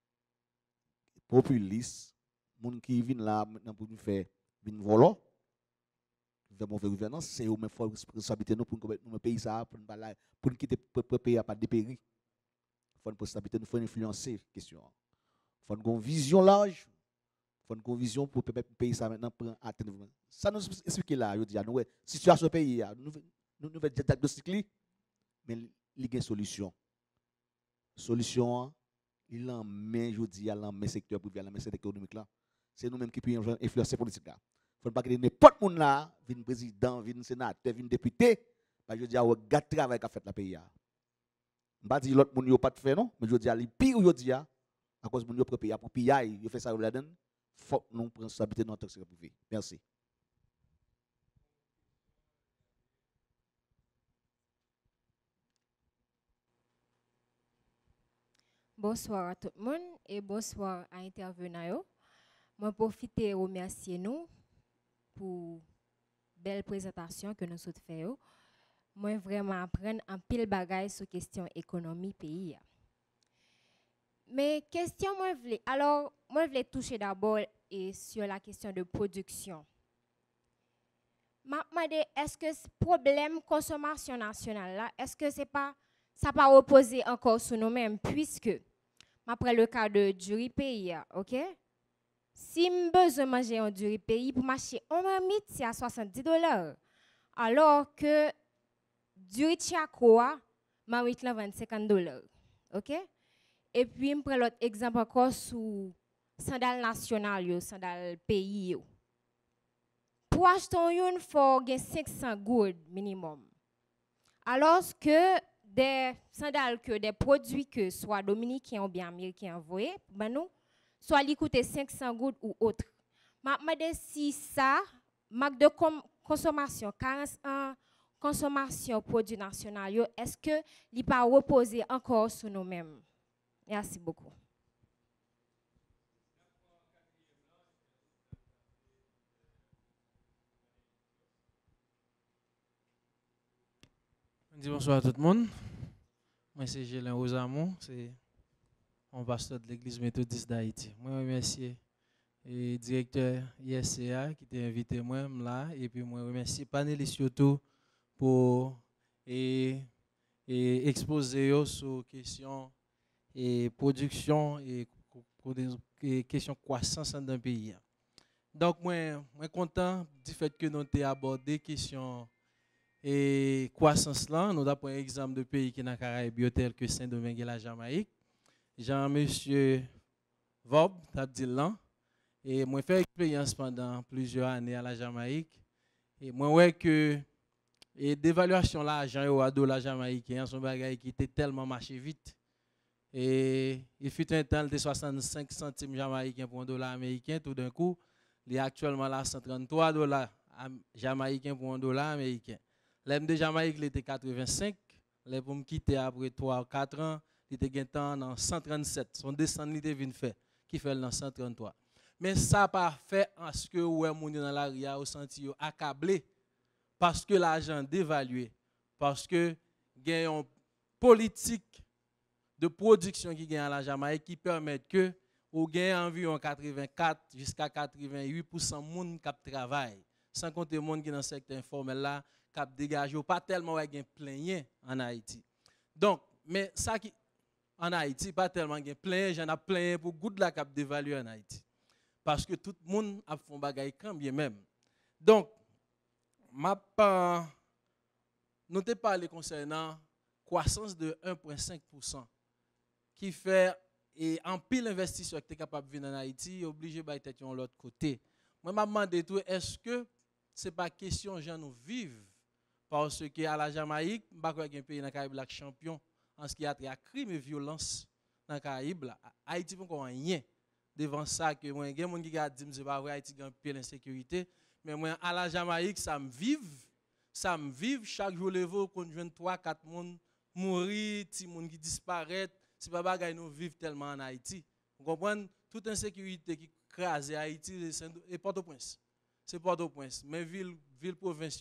populiste monde qui vient là maintenant pour nous faire une volant de mauvaise gouvernance c'est eux même faut responsabilité nous pour nous pays ça pour nous là pour quitter pour pays à pas dépérir faut une responsabilité nous faut influencer question faut une vision large faut une vision pour permettre pays ça maintenant prendre atteindre ça nous expliquer là je dis nous situation pays nous nous nous diagnostic mais il y a une solution solution il en main je dis à la main secteur privé à la main secteur économique là c'est nous mêmes qui pouvons influencer politique là faut pas que n'importe monde là vienne président vienne sénateur vienne député bah je dis à regarde travail qu'a fait la pays là pas dire l'autre monde yo pas de faire non mais je dis à li pire je dis à cause monde yo pour pays pour pays il fait ça là dedans faut nous prendre responsabilité dans notre secteur privé merci. Bonsoir à tout le monde et bonsoir à intervenants. Je profite de remercier nous pour belle présentation que nous avons fait. Moi vraiment apprendre un pile bagaille sur question économie pays. Mais question moi voulais alors moi voulais toucher d'abord et sur la question de production. M'a demandé est-ce que ce problème consommation nationale là est-ce que c'est pas ça pas reposer encore sur nous-mêmes puisque après le cas de du riz pays, OK? Si je besoin de manger un du riz pays, pour m'acheter un marmite, c'est à soixante-dix dollars. Alors que du riz Chiacoa, marmite là vend cinquante dollars. OK? Et puis, je prends l'autre exemple encore sous sandales nationales, sandales pays. Pour acheter un, il faut cinq cents gourdes minimum. Alors que des sandales que des produits que soit dominicains ou bien américains envoyés, ben nous, soit ils coûtent cinq cents gouttes ou autre. Ma demande si ça, marque de consommation, quarante-un consommation produits nationaux, est-ce que il pas reposer encore sur nous-mêmes? Merci beaucoup. Bonsoir à tout le monde. Moi, c'est Gélin Rosamond, c'est un pasteur de l'église méthodiste d'Haïti. Moi, je remercie le directeur I S C A qui t'a invité moi là. Et puis, moi, je remercie les panélistes surtout pour et, et exposer sur la question et production et, et question croissance dans le pays. Donc, moi, je suis content du fait que nous avons abordé la question et croissance là, nous avons un exemple de pays qui est dans les Caraïbes tel que Saint-Domingue et la Jamaïque. Jean-Monsieur Vob, t'as dit là, et moi fait expérience pendant plusieurs années à la Jamaïque. Et moi ouais que et d'évaluation l'argent au dollar jamaïcain, son bagage qui était tellement marché vite. Et il fut un temps de soixante-cinq centimes jamaïcains pour un dollar américain, tout d'un coup, il est actuellement là cent trente-trois dollars jamaïcains pour un dollar américain. L'aime de Jamaïque, il était quatre-vingt-cinq. Les pour me quitter après trois ou quatre ans, il était dans cent trente-sept. Son descente, il était venu faire, qui fait dans cent trente-trois. Mais ça n'a pas fait en ce que ouais, moun dans la ria au senti accablé parce que l'argent dévalué, parce que il y a une politique de production qui gagne à la Jamaïque qui permet que ou gagne environ quatre-vingt-quatre jusqu'à quatre-vingt-huit pour cent moun qui travaille, sans compter les gens qui dans le secteur informel là qui dégagé pas tellement ouais gain plein en Haïti. Donc mais ça qui en Haïti pas tellement gain plein, j'en ai plein pour goût de la cap dévaluer en Haïti. Parce que tout le monde a fait un bagage quand bien même. Donc m'a pas nous t'ai parlé concernant croissance de un virgule cinq pour cent qui fait et en pile investisseur qui est capable de venir en Haïti obligé de être de l'autre côté. Moi m'a demandé tout est-ce que c'est pas question gens nous vivre parce que à la Jamaïque pas quoi un pays dans Caraïbes là champion en ce qui a trait à crime et violence dans Caraïbes là Haïti pas encore rien devant ça que moi gen moun qui a dit c'est pas vrai Haïti gagne pile insécurité mais moi à la Jamaïque ça me vive ça me vive chaque jour levo qu'on joine trois quatre monde mourir ti monde qui disparaît c'est pas bagay nous vivre tellement en Haïti vous comprenez toute insécurité qui crase Haïti et Port-au-Prince c'est Port-au-Prince mais ville ville provinciaux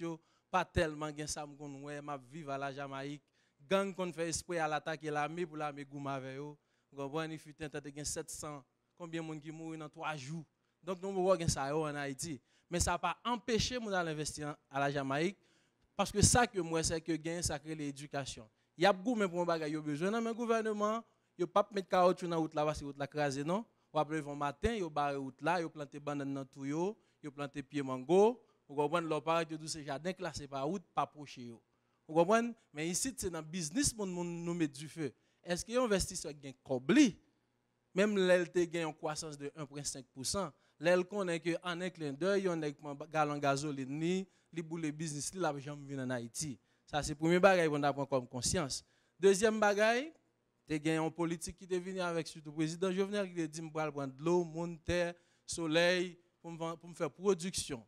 pas tellement gen ça m'gon ouais, m'a vivre à la Jamaïque, gang qu'on fait esprit à l'attaquer l'armée pour l'armée gouma avec eux. Vous comprenez, il fut un temps de gen sept cents, combien de monde qui mourent dans trois jours. Donc nous voyons ça en Haïti, mais ça n'a pas empêché moi d'aller investir à la Jamaïque parce que ça que moi c'est que gain ça crée l'éducation. Il y a beaucoup pour bagay yo besoin dans le gouvernement, yo pas mettre caoutchouc dans route là parce que route la crasé non. Ou après vont matin, yo barre route là, yo planter banane dans tout yo, yo planter pied mango. Vous comprenez, leur parent de ces jardins classés par route, pas proche yo. Vous comprenez? Mais ici, c'est dans le business pour nous mettre du feu. Est-ce que l'investisseur gagne cobli? Même l'L T gagne une croissance de un virgule cinq pour cent. L'L connaît que en un clin d'œil, on a un gallon de gasoline, ni li boule le business, li la jamais venu en Haïti. Ça, c'est le premier bagage qu'on apprend comme conscience. Deuxième bagage, tu as gagné une politique qui est venue avec surtout le président Jovenel qui a dit que je vais prendre de l'eau, mon terre, soleil, pour me faire production.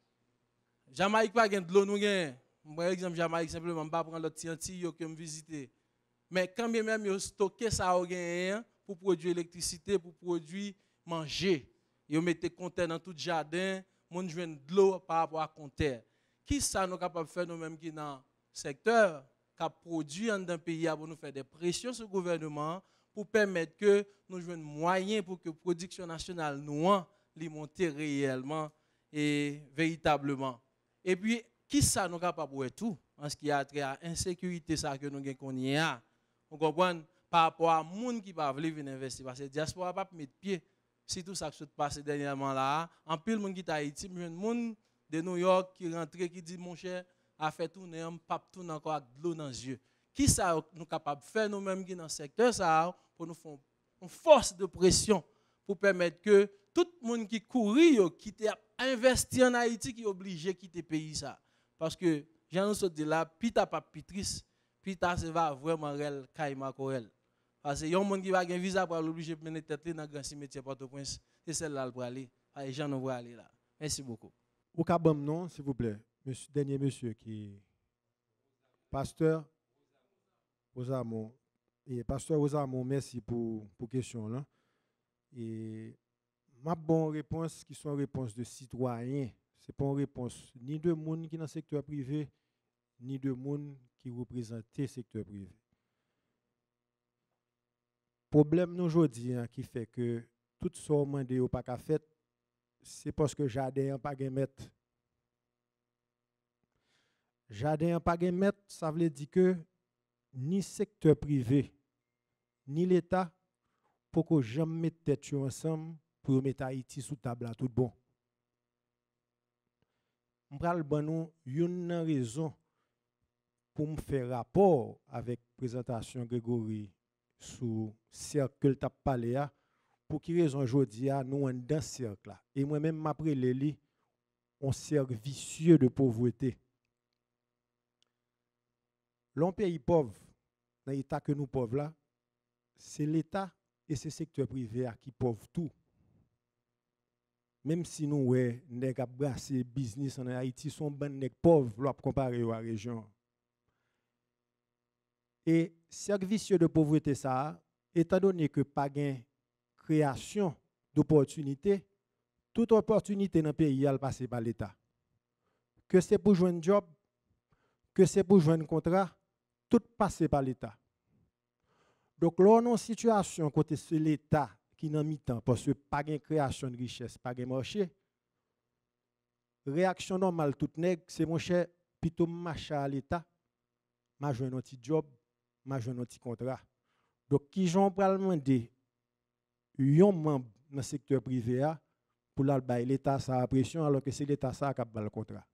Jamaïque pas gain de l'eau nous gain. Par exemple Jamaïque simplement pas prendre l'autre tianti yo que me visiter. Mais quand bien même yo stocker ça au gain pour produire électricité, pour produire manger. Yo mettez compteur dans tout jardin, monde joine de l'eau par rapport à compteur. Qui ça nous capable faire nous même qui dans secteur qui produit dans un pays pour nous faire des pressions sur le gouvernement pour permettre que nous jouions moyens pour que la production nationale nous li monte réellement et véritablement. Et puis, qui ça nous capable de tout en ce qui a trait à l'insécurité ça que nous avons. Vous comprenez? Par rapport à gens qui ne peuvent pas venir investir. Parce que la diaspora ne peut pas mettre pied. Si tout ça qui s'est passé dernièrement là, en pile, les gens qui sont Haïti, il y a des gens de New York qui rentrent, qui disent, mon cher, a fait tourner, on ne peut pas tourner encore avec de l'eau dans les yeux. Qui ça nous sommes capables de faire nous-mêmes qui dans le secteur ça, pour nous faire une force de pression pour permettre que tout le monde qui courit, qui a investi en Haïti, qui est obligé de quitter le pays. Ça. Parce que, j'en ai dit là, pita pas pitris, pita se va vraiment réel, kaima korel. Parce que y a un monde qui va avoir un visa pour l'obliger de mener tête dans le grand cimetière Port-au-Prince, c'est celle-là pour aller. Et j'en ai aller là. Merci beaucoup. Au Kabam, non, s'il vous plaît. Monsieur, dernier monsieur qui est pasteur Osamon. Et pasteur Osamon, merci pour pour question là. Et ma bonne réponse qui sont réponses de citoyens, c'est pas une réponse ni de monde qui dans le secteur privé, ni de monde qui représente le secteur privé. Problème nous aujourd'hui hein, qui fait que tout ça demandé au pas qu'à fait, c'est parce que jardin pas gen mettre. Jardin pas gen mettre, ça veut dire que ni secteur privé, ni l'État pour que jamais mettre tête ensemble pour mettre Haïti sous table à tout bon. M'pral ban nou une raison pour me faire rapport avec présentation Grégory sous cercle t'a parlé a pour qui raison aujourd'hui a nous dans cercle là et moi même m'après les on cercle vicieux de pauvreté. L'on pays pauvre dans l'état que nous pauvres là, c'est l'État et c'est le secteur privé qui pauvre tout. Même si nous ouais nèg a brasser business en Haïti sont ben nèg pauvres l'op comparé à la région. Et cercle vicieux de pauvreté ça, étant donné que pas gain création d'opportunités, toute opportunité dans le pays elle passe par l'État. Que c'est pour joindre job, que c'est pour joindre contrat, tout passe par l'État. Donc là on a une situation côté c'est l'État qui n'a mis temps parce que pas gain création de richesse, pas gain marché. Réaction normale tout nèg, c'est mon cher plutôt marcher à l'État, m'a joindre un petit job, m'a joindre un petit contrat. Donc qui j'en pral demander yon membre dans le secteur privé a pour la bail l'État sa pression alors que c'est l'État ça qui a le contrat.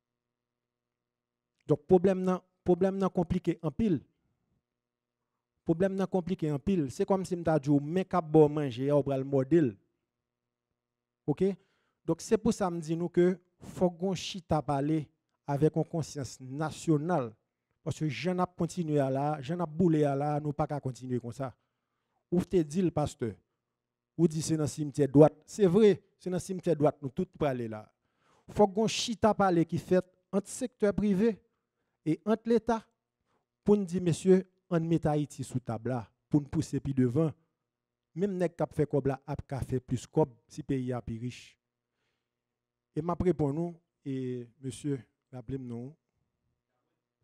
Donc problème nan problème nan compliqué en pile. Problème nan compliqué en pile, c'est comme si m'ta dit mais ka bon manger ou pral modèle. OK? Donc c'est pour ça me dit nous que faut gon chita parler avec une conscience nationale parce que j'en a continué à là, j'en a boulé à là, nous pas qu'à continuer comme ça. Ou te dit le pasteur, ou dit c'est dans cimetière droite, c'est vrai, c'est dans cimetière droite nous tout parler là. Faut gon chita parler qui fait entre secteur privé et entre l'État pour nous dire monsieur on met Haïti sous table là pour nous pousser plus devant. Même nèg k'ap fait comme là, ap ka fait plus comme si pays a plus riche. Et m'a répondu nous et monsieur rappelez-moi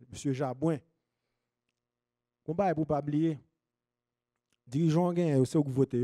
M. Jabouin. Combat pour pas oublier. Dirigeants gagnent, c'est où vous votez.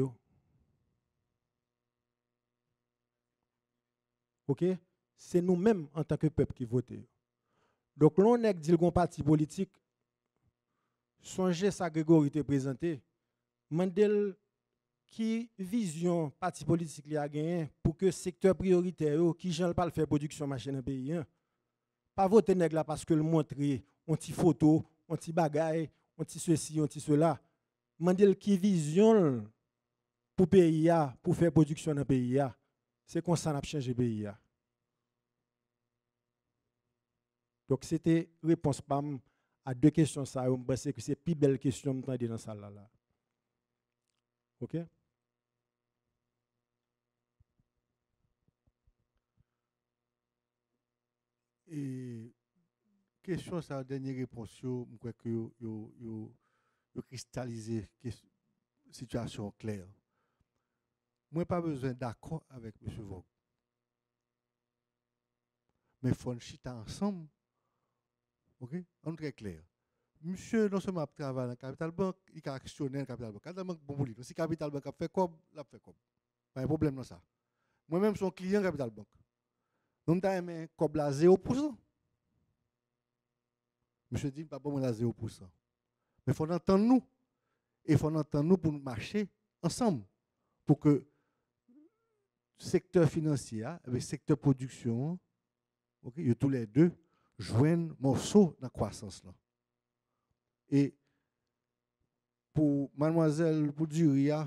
OK? C'est nous-mêmes en tant que peuple qui votons. Donc, l'on est dit le parti politique, songez ça Grégory te présenté, mandel qui vision parti politique a gagné pour que secteur prioritaire qui j'en pas le faire production machine dans pays hein. Pas voter nèg là parce que le montrer on ti photo, on ti bagaille, on ti ceci, on ti cela. Mandel qui vision pour pays a, pour faire production dans pays a. C'est comme ça n'a changer pays a. Donc c'était réponse pam à deux questions ça, je pense que c'est plus belle question que dans salle là. OK? Et question ça dernière réponse yo, je crois que yo yo yo, yo cristalliser situation claire. Moi pas besoin d'accord avec M. Vogue. Mais faut chita ensemble. OK? On est très clair. Monsieur non seulement travaille dans la Capital Bank, il a actionné la Capital Bank. Capital Bank bon pour lui. Si Capital Bank a fait comme, l'a fait comme. Pas un problème dans ça. Moi-même son client Capital Bank. Nous avons comme la zéro pour cent. Monsieur dit pas bon la zéro pour cent. Mais il faut entendre nous. Et il faut entendre nous pour marcher ensemble pour que le secteur financier et le secteur production, OK, tous les deux joignent morceau dans la croissance là. Et pour mademoiselle Pouduria,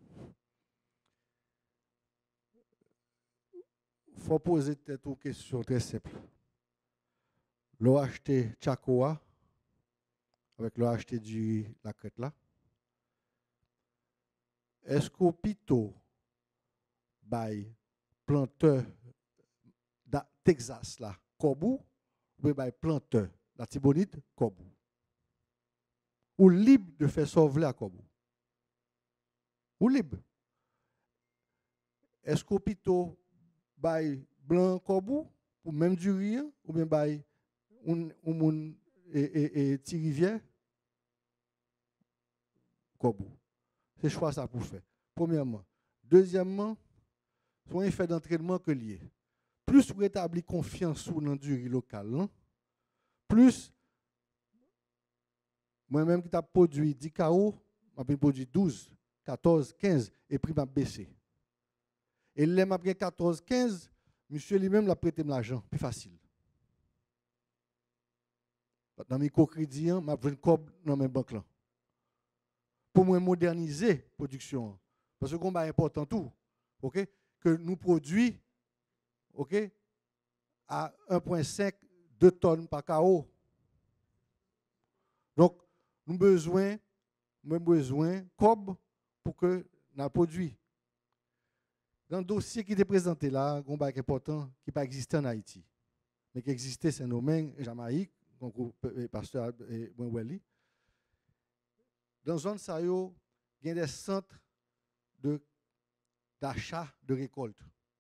il faut poser une question très simple. L'on a acheté Chakoa, avec l'on a acheté du la crête là. Est-ce qu'au pito, by planteur de Texas là, Kobou, ou by planteur la Tibonite, Kobou? Ou libre de faire sauver à Kobou? Ou libre? Est-ce qu'au pito, by blanc Kobou, ou même du riz, ou bien by un un et et et ti rivière Kobou? C'est choix ça pour faire. Premièrement. Deuxièmement, soit un fait d'entraînement que lié. Plus vous rétablissez confiance dans le riz local, hein, plus moi-même qui t'a produit dix K O, m'a produit douze, quatorze, quinze et prix m'a baissé. Et là m'a pris quatorze, quinze, monsieur lui-même l'a prêté l'argent, plus facile. Dans mes microcrédits, m'a pris une cob dans mes banques là. Pour moi moderniser la production. Parce que c'est important tout. OK? Que nous produisons OK, à un virgule cinq, deux tonnes par K O. Donc, nous avons besoin, nous avons besoin de cob pour que nous produisons. Dans le dossier qui était présenté là, un combat important qui n'a pas existé en Haïti, mais qui existait, c'est Nomain, Jamaïque, donc le pasteur Mwenweli. Dans la zone Sayo, il y a des centres d'achat de, de récolte.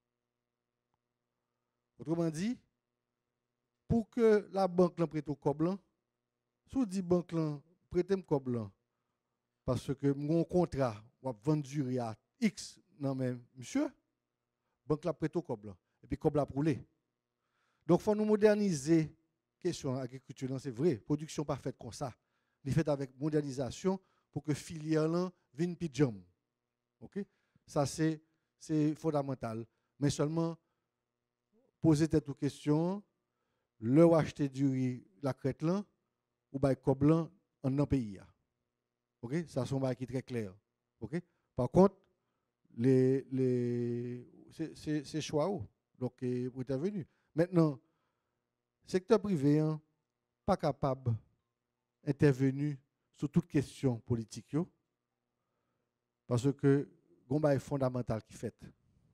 Autrement dit, pour que la banque l'en prête au coblan, si vous dites banque l'en prête au coblan, parce que mon contrat va vendu à X, non mais monsieur, banque la prête au coblan, et puis coblan roulé. Donc il faut nous moderniser. Question agriculture, c'est vrai, production pas faite comme ça. Il fait avec modernisation pour que filière là vienne pidjam. OK? Ça c'est c'est fondamental, mais seulement poser cette question, le acheter du riz la crête là ou bay coblan en un pays. OK? Ça sont bail qui très clair. OK? Par contre, les les c'est c'est c'est choix ou. Donc vous êtes venu. Maintenant secteur privé hein, pas capable d'intervenir sur toute question politique yo, parce que gomba est fondamental qui fait.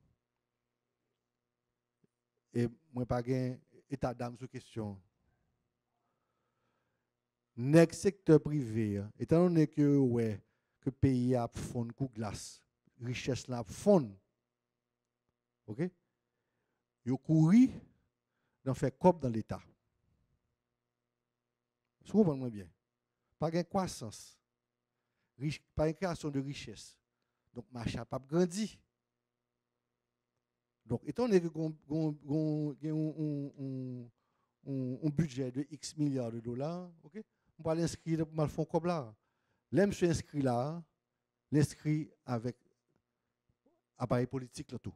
Et moi pas gain état d'âme sur question. Nèg secteur privé, étant donné que ouais que pays a fond coup glace, richesse la fond. OK? Yo couri d'en faire cop dans l'état. Si vous comprenez bien, pas de croissance, pas de création de richesse. Donc, le marché n'a pas grandi. Donc, étant donné que nous avons un budget de X milliards de dollars, okay, on va l'inscrire dans le fonds comme là. L'aime se inscrit là, l'inscrit avec appareil politique là tout.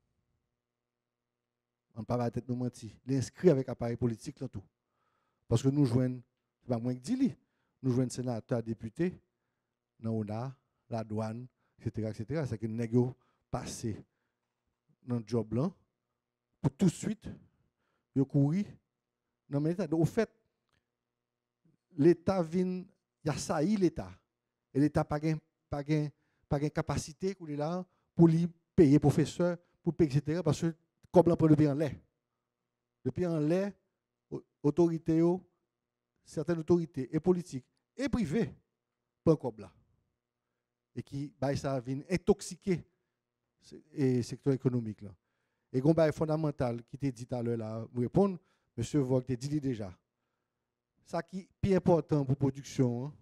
On ne peut pas être nous mentir. L'inscrit avec appareil politique là tout. Parce que nous jouons, c'est pas moins que dit, nous jouons sénateurs, députés, dans l'O N A, la douane, et cetera et cetera. C'est que nous avons passé dans le job là, pour tout de suite, nous courir dans l'État. Donc, au fait, l'État vient, il a sailli l'État. Et l'État n'a pas de capacité là, pour lui payer professeur, pour payer, et cetera. Parce que, comme l'on prend le pays en lait. Le pays en lait, autorités, certaines autorités et politiques et privées, pas comme là. Et qui, bah, ça vient intoxiquer le secteur économique là. Et un bail fondamental qui t'a dit tout à l'heure là, vous répondre, monsieur Vogue t'a dit déjà. Ça qui est plus important pour la production, hein,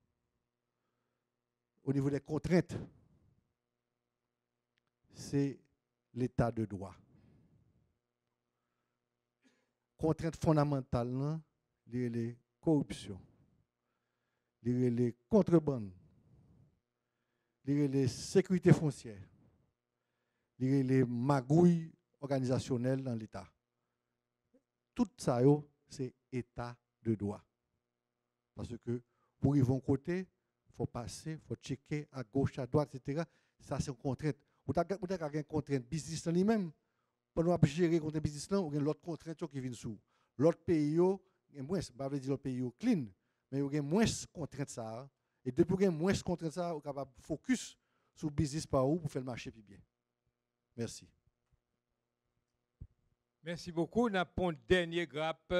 au niveau des contraintes, c'est l'état de droit. Contrainte fondamentale, les corruption, les contrebandes, les sécurité foncière, les magouilles organisationnelles dans l'État. Tout ça, c'est état de droit. Parce que pour y vont côté, il faut passer, il faut checker à gauche, à droite, et cetera. Ça, c'est une contrainte. Vous avez une contrainte business dans lui-même. Pendant que vous gérez contre le business, vous avez l'autre contrainte qui vient sous. L'autre pays, il y a moins, je ne vais pas dire l'autre pays clean, mais il y a moins de contraintes. Et depuis qu'il y a moins de contraintes, vous êtes capable de focus sur le business par où pour faire le marché plus bien. Merci. Merci beaucoup. Nous avons une dernière grappe.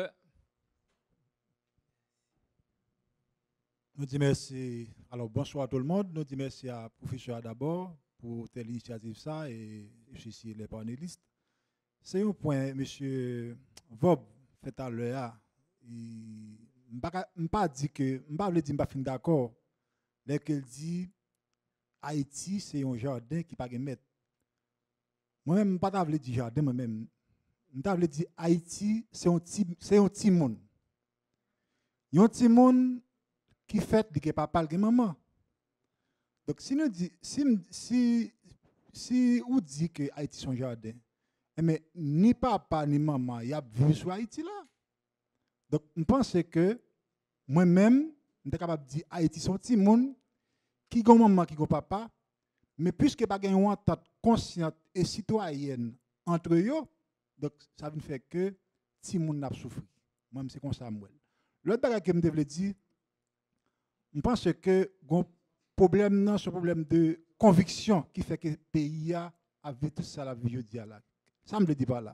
Nous disons merci. Alors, bonsoir à tout le monde. Nous disons merci à professeur d'abord pour telle initiative ça et ici les panélistes. C'est un point, M. Vob fait à l'heure. Je ne pas dire que, je ne pas dire que je ne suis pas d'accord. Lorsqu'il dit Haïti, c'est un jardin qui ne peut pas mettre. Moi-même, je ne pas dire jardin, moi-même. Je veux dire Haïti, c'est un petit monde. Il y a un petit monde qui fait que papa et maman. Donc, si nous dit, si, si, si on dit que Haïti c'est un jardin, mais ni papa ni maman, il y a vécu sur Haïti là. Donc, je pense que moi-même, je suis capable de dire Haïti c'est un petit monde qui a maman, qui a papa, mais puisque pas une entente consciente et citoyenne entre eux, donc ça veut faire que petit monde n'a pas souffert. Moi, c'est comme ça. L'autre chose que je devrais dire, je pense que le problème, c'est un problème de conviction qui fait que le pays a vécu tout ça la vie de là. Ça me le dit pas là.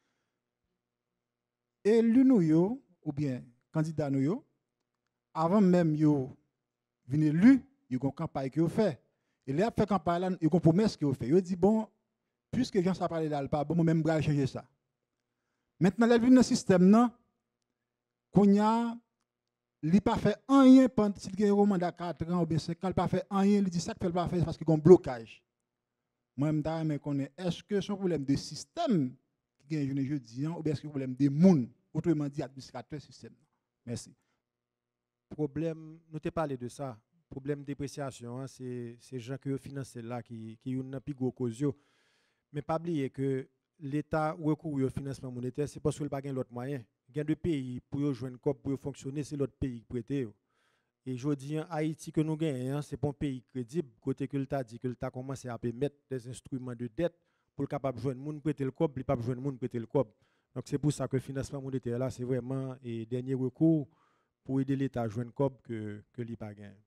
Et l'UNO, ou bien candidat nous, avant même yo venir élu, il y a une campagne qui a fait. Et là, fait campagne là, il y a une promesse qui a fait. Il dit bon, puisque Jean ça parlé là, pas bon, moi-même je vais changer ça. Maintenant, là, dans le système, non, qu'on y a, il n'a pas fait rien pendant s'il y a un mandat quatre ans ou bien cinq ans, il n'a pas fait rien, il dit ça qu'il ne pas faire parce qu'il y a un blocage. Moi-même, je connais, est-ce que c'est un problème de système qui est je dis, ou bien est-ce que c'est un problème de monde, autrement dit, administrateur système? Merci. Problème, nous t'ai parlé de ça. Problème de dépréciation, hein, c'est ces gens qui financent là qui qui ont un plus gros cause. Mais pas oublier que l'État recourt au financement monétaire, c'est parce qu'il n'y a pas d'autres moyens. Il y a deux pays pour jouer COP, pour fonctionner, c'est l'autre pays qui prête. Et je dis, Haïti que nous gagnons, c'est pas un pays crédible, côté que l'État dit que l'État commence à mettre des instruments de dette pour le capable de jouer le monde prêter le COP, il pas jouer le monde prêter le COP. Donc c'est pour ça que le financement monétaire là, c'est vraiment le dernier recours pour aider l'État à jouer le COP que que l'I P A gagne.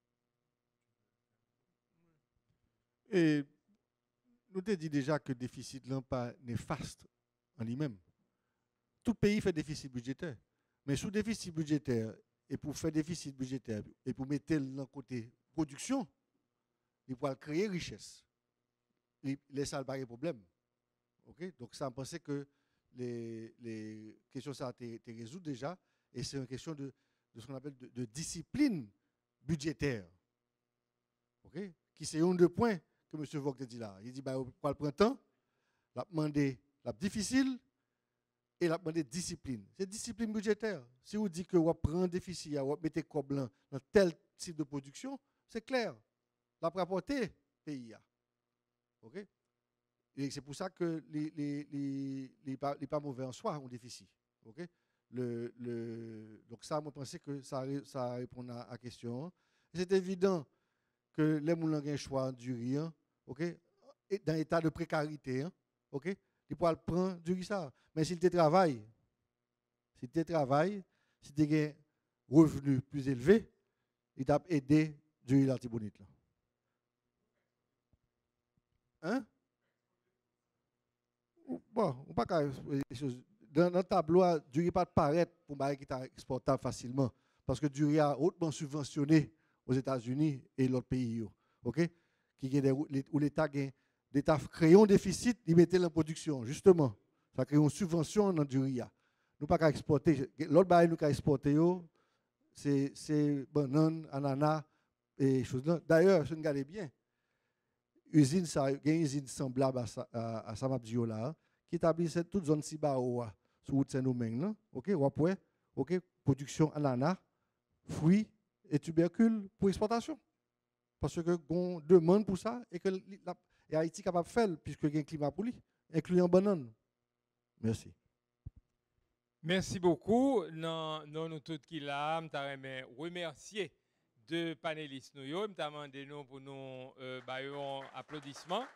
Et nous t'ai dit déjà que le déficit n'est pas néfaste en lui-même. Tout pays fait déficit budgétaire. Mais sous déficit budgétaire, et pour faire déficit budgétaire, et pour mettre le côté production, il faut créer richesse. Il laisse ça pas de problème. Okay? Donc ça, on pensait que les, les questions ça été résolues déjà, et c'est une question de, de ce qu'on appelle de, de discipline budgétaire. Okay? Qui c'est un des points que M. Vogt a dit là. Il dit, bah, pour le printemps, il a demandé la difficile et il a demandé discipline. C'est discipline budgétaire. Si vous dites que vous prenez un déficit, vous mettez quoi blanc dans tel type de production, c'est clair. La rapporter pays. OK? Et c'est pour ça que les les les les pas, les pas mauvais en soi ont déficit. OK? Le, le, donc ça, moi, je pense que ça, ça répond à la question. C'est évident que les gens ont un choix du riz, okay? Dans l'état de précarité, hein? Okay? Ils peuvent prendre du riz ça. Mais s'ils te travaillent, s'ils te travaillent, si tu as un revenu plus élevé, ils t'ont aidé du riz l'artibonite. Hein? Bon, on pas dans le tableau, du riz pas paraître pour qui est exportable facilement. Parce que du riz est hautement subventionné aux États-Unis et l'autre pays. OK? Qui où l'État l'État crée un déficit, il mettait la production. Justement, ça crée une subvention dans du riz. Nous pas qu'à exporter. L'autre bail nous qu'à exporter, c'est banane, ananas et choses là. D'ailleurs, si vous regardez bien, usine ça, il y a une usine semblable à, à Samabdio là, qui établit toute zone Sibao sur route Saint-Domingue. OK, OK, production ananas, fruits et tubercules pour exportation. Parce que on demande pour ça et que la, et Haïti est capable de faire puisque il y a un climat pour lui, incluant banane. Merci. Merci beaucoup. Non, non, nous tous qui là, je remercier deux panélistes nous, je demandé nous pour nous euh, bailler applaudissements.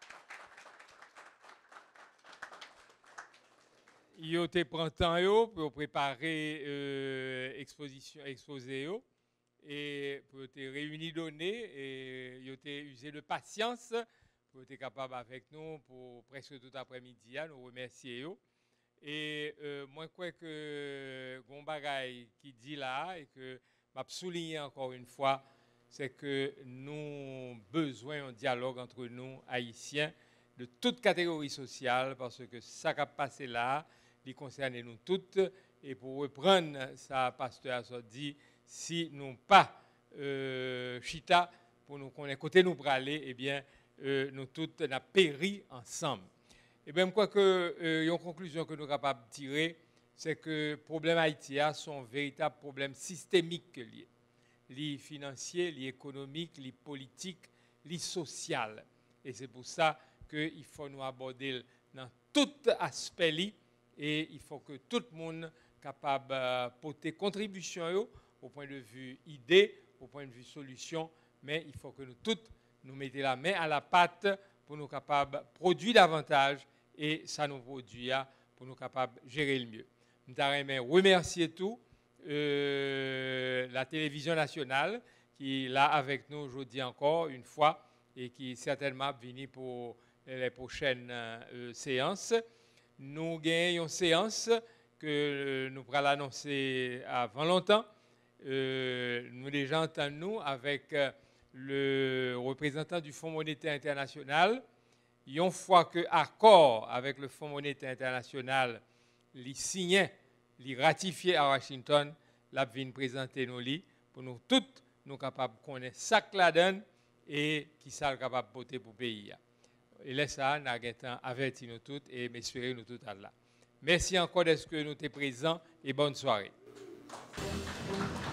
Yo te prend temps yo pour préparer euh, exposition exposé yo et pour te réunir données et yo te usé de patience pour être capable avec nous pour presque tout après-midi à nous remercier yo. Et euh, moi je crois que gon bagay qui dit là et que m'a souligné encore une fois, c'est que nous avons besoin d'un dialogue entre nous haïtiens de toute catégorie sociale parce que ça qui a passé là il concerne nous toutes. Et pour reprendre ça, pasteur a dit, si nous pas euh, chita pour nous connaître côté nous praler, eh bien euh, nous toutes n'a péri ensemble. Et bien je crois que euh, une conclusion que nous sommes capables de tirer, c'est que le problème haïtien sont un véritable problème systémique lié, lié financier, lié économique, lié politique, lié social. Et c'est pour ça qu'il faut nous aborder dans tout aspect lié. Et il faut que tout le monde soit capable de porter contribution au point de vue idée, au point de vue solution, mais il faut que nous tous nous mettions la main à la pâte pour nous capables de produire davantage et ça nous produit pour nous capables de gérer le mieux. Nous voudrais remercier tout euh, la télévision nationale qui est là avec nous aujourd'hui encore une fois et qui certainement va venir pour les prochaines euh, séances. Nous gagnons une séance que nous pourrons l'annoncer avant longtemps. Euh, nous déjà entendons avec le représentant du Fonds monétaire international. Une fois que l'accord avec le Fonds monétaire international les signé, les ratifié à Washington, la vient présenter nos lits pour nous toutes nous capables de connaître ça que la donne et qui sont capables de porter pour le pays. Et là, ça, nous avons averti nous toutes et m'espérer nous toutes à là. Merci encore d'être que nous sommes présents et bonne soirée.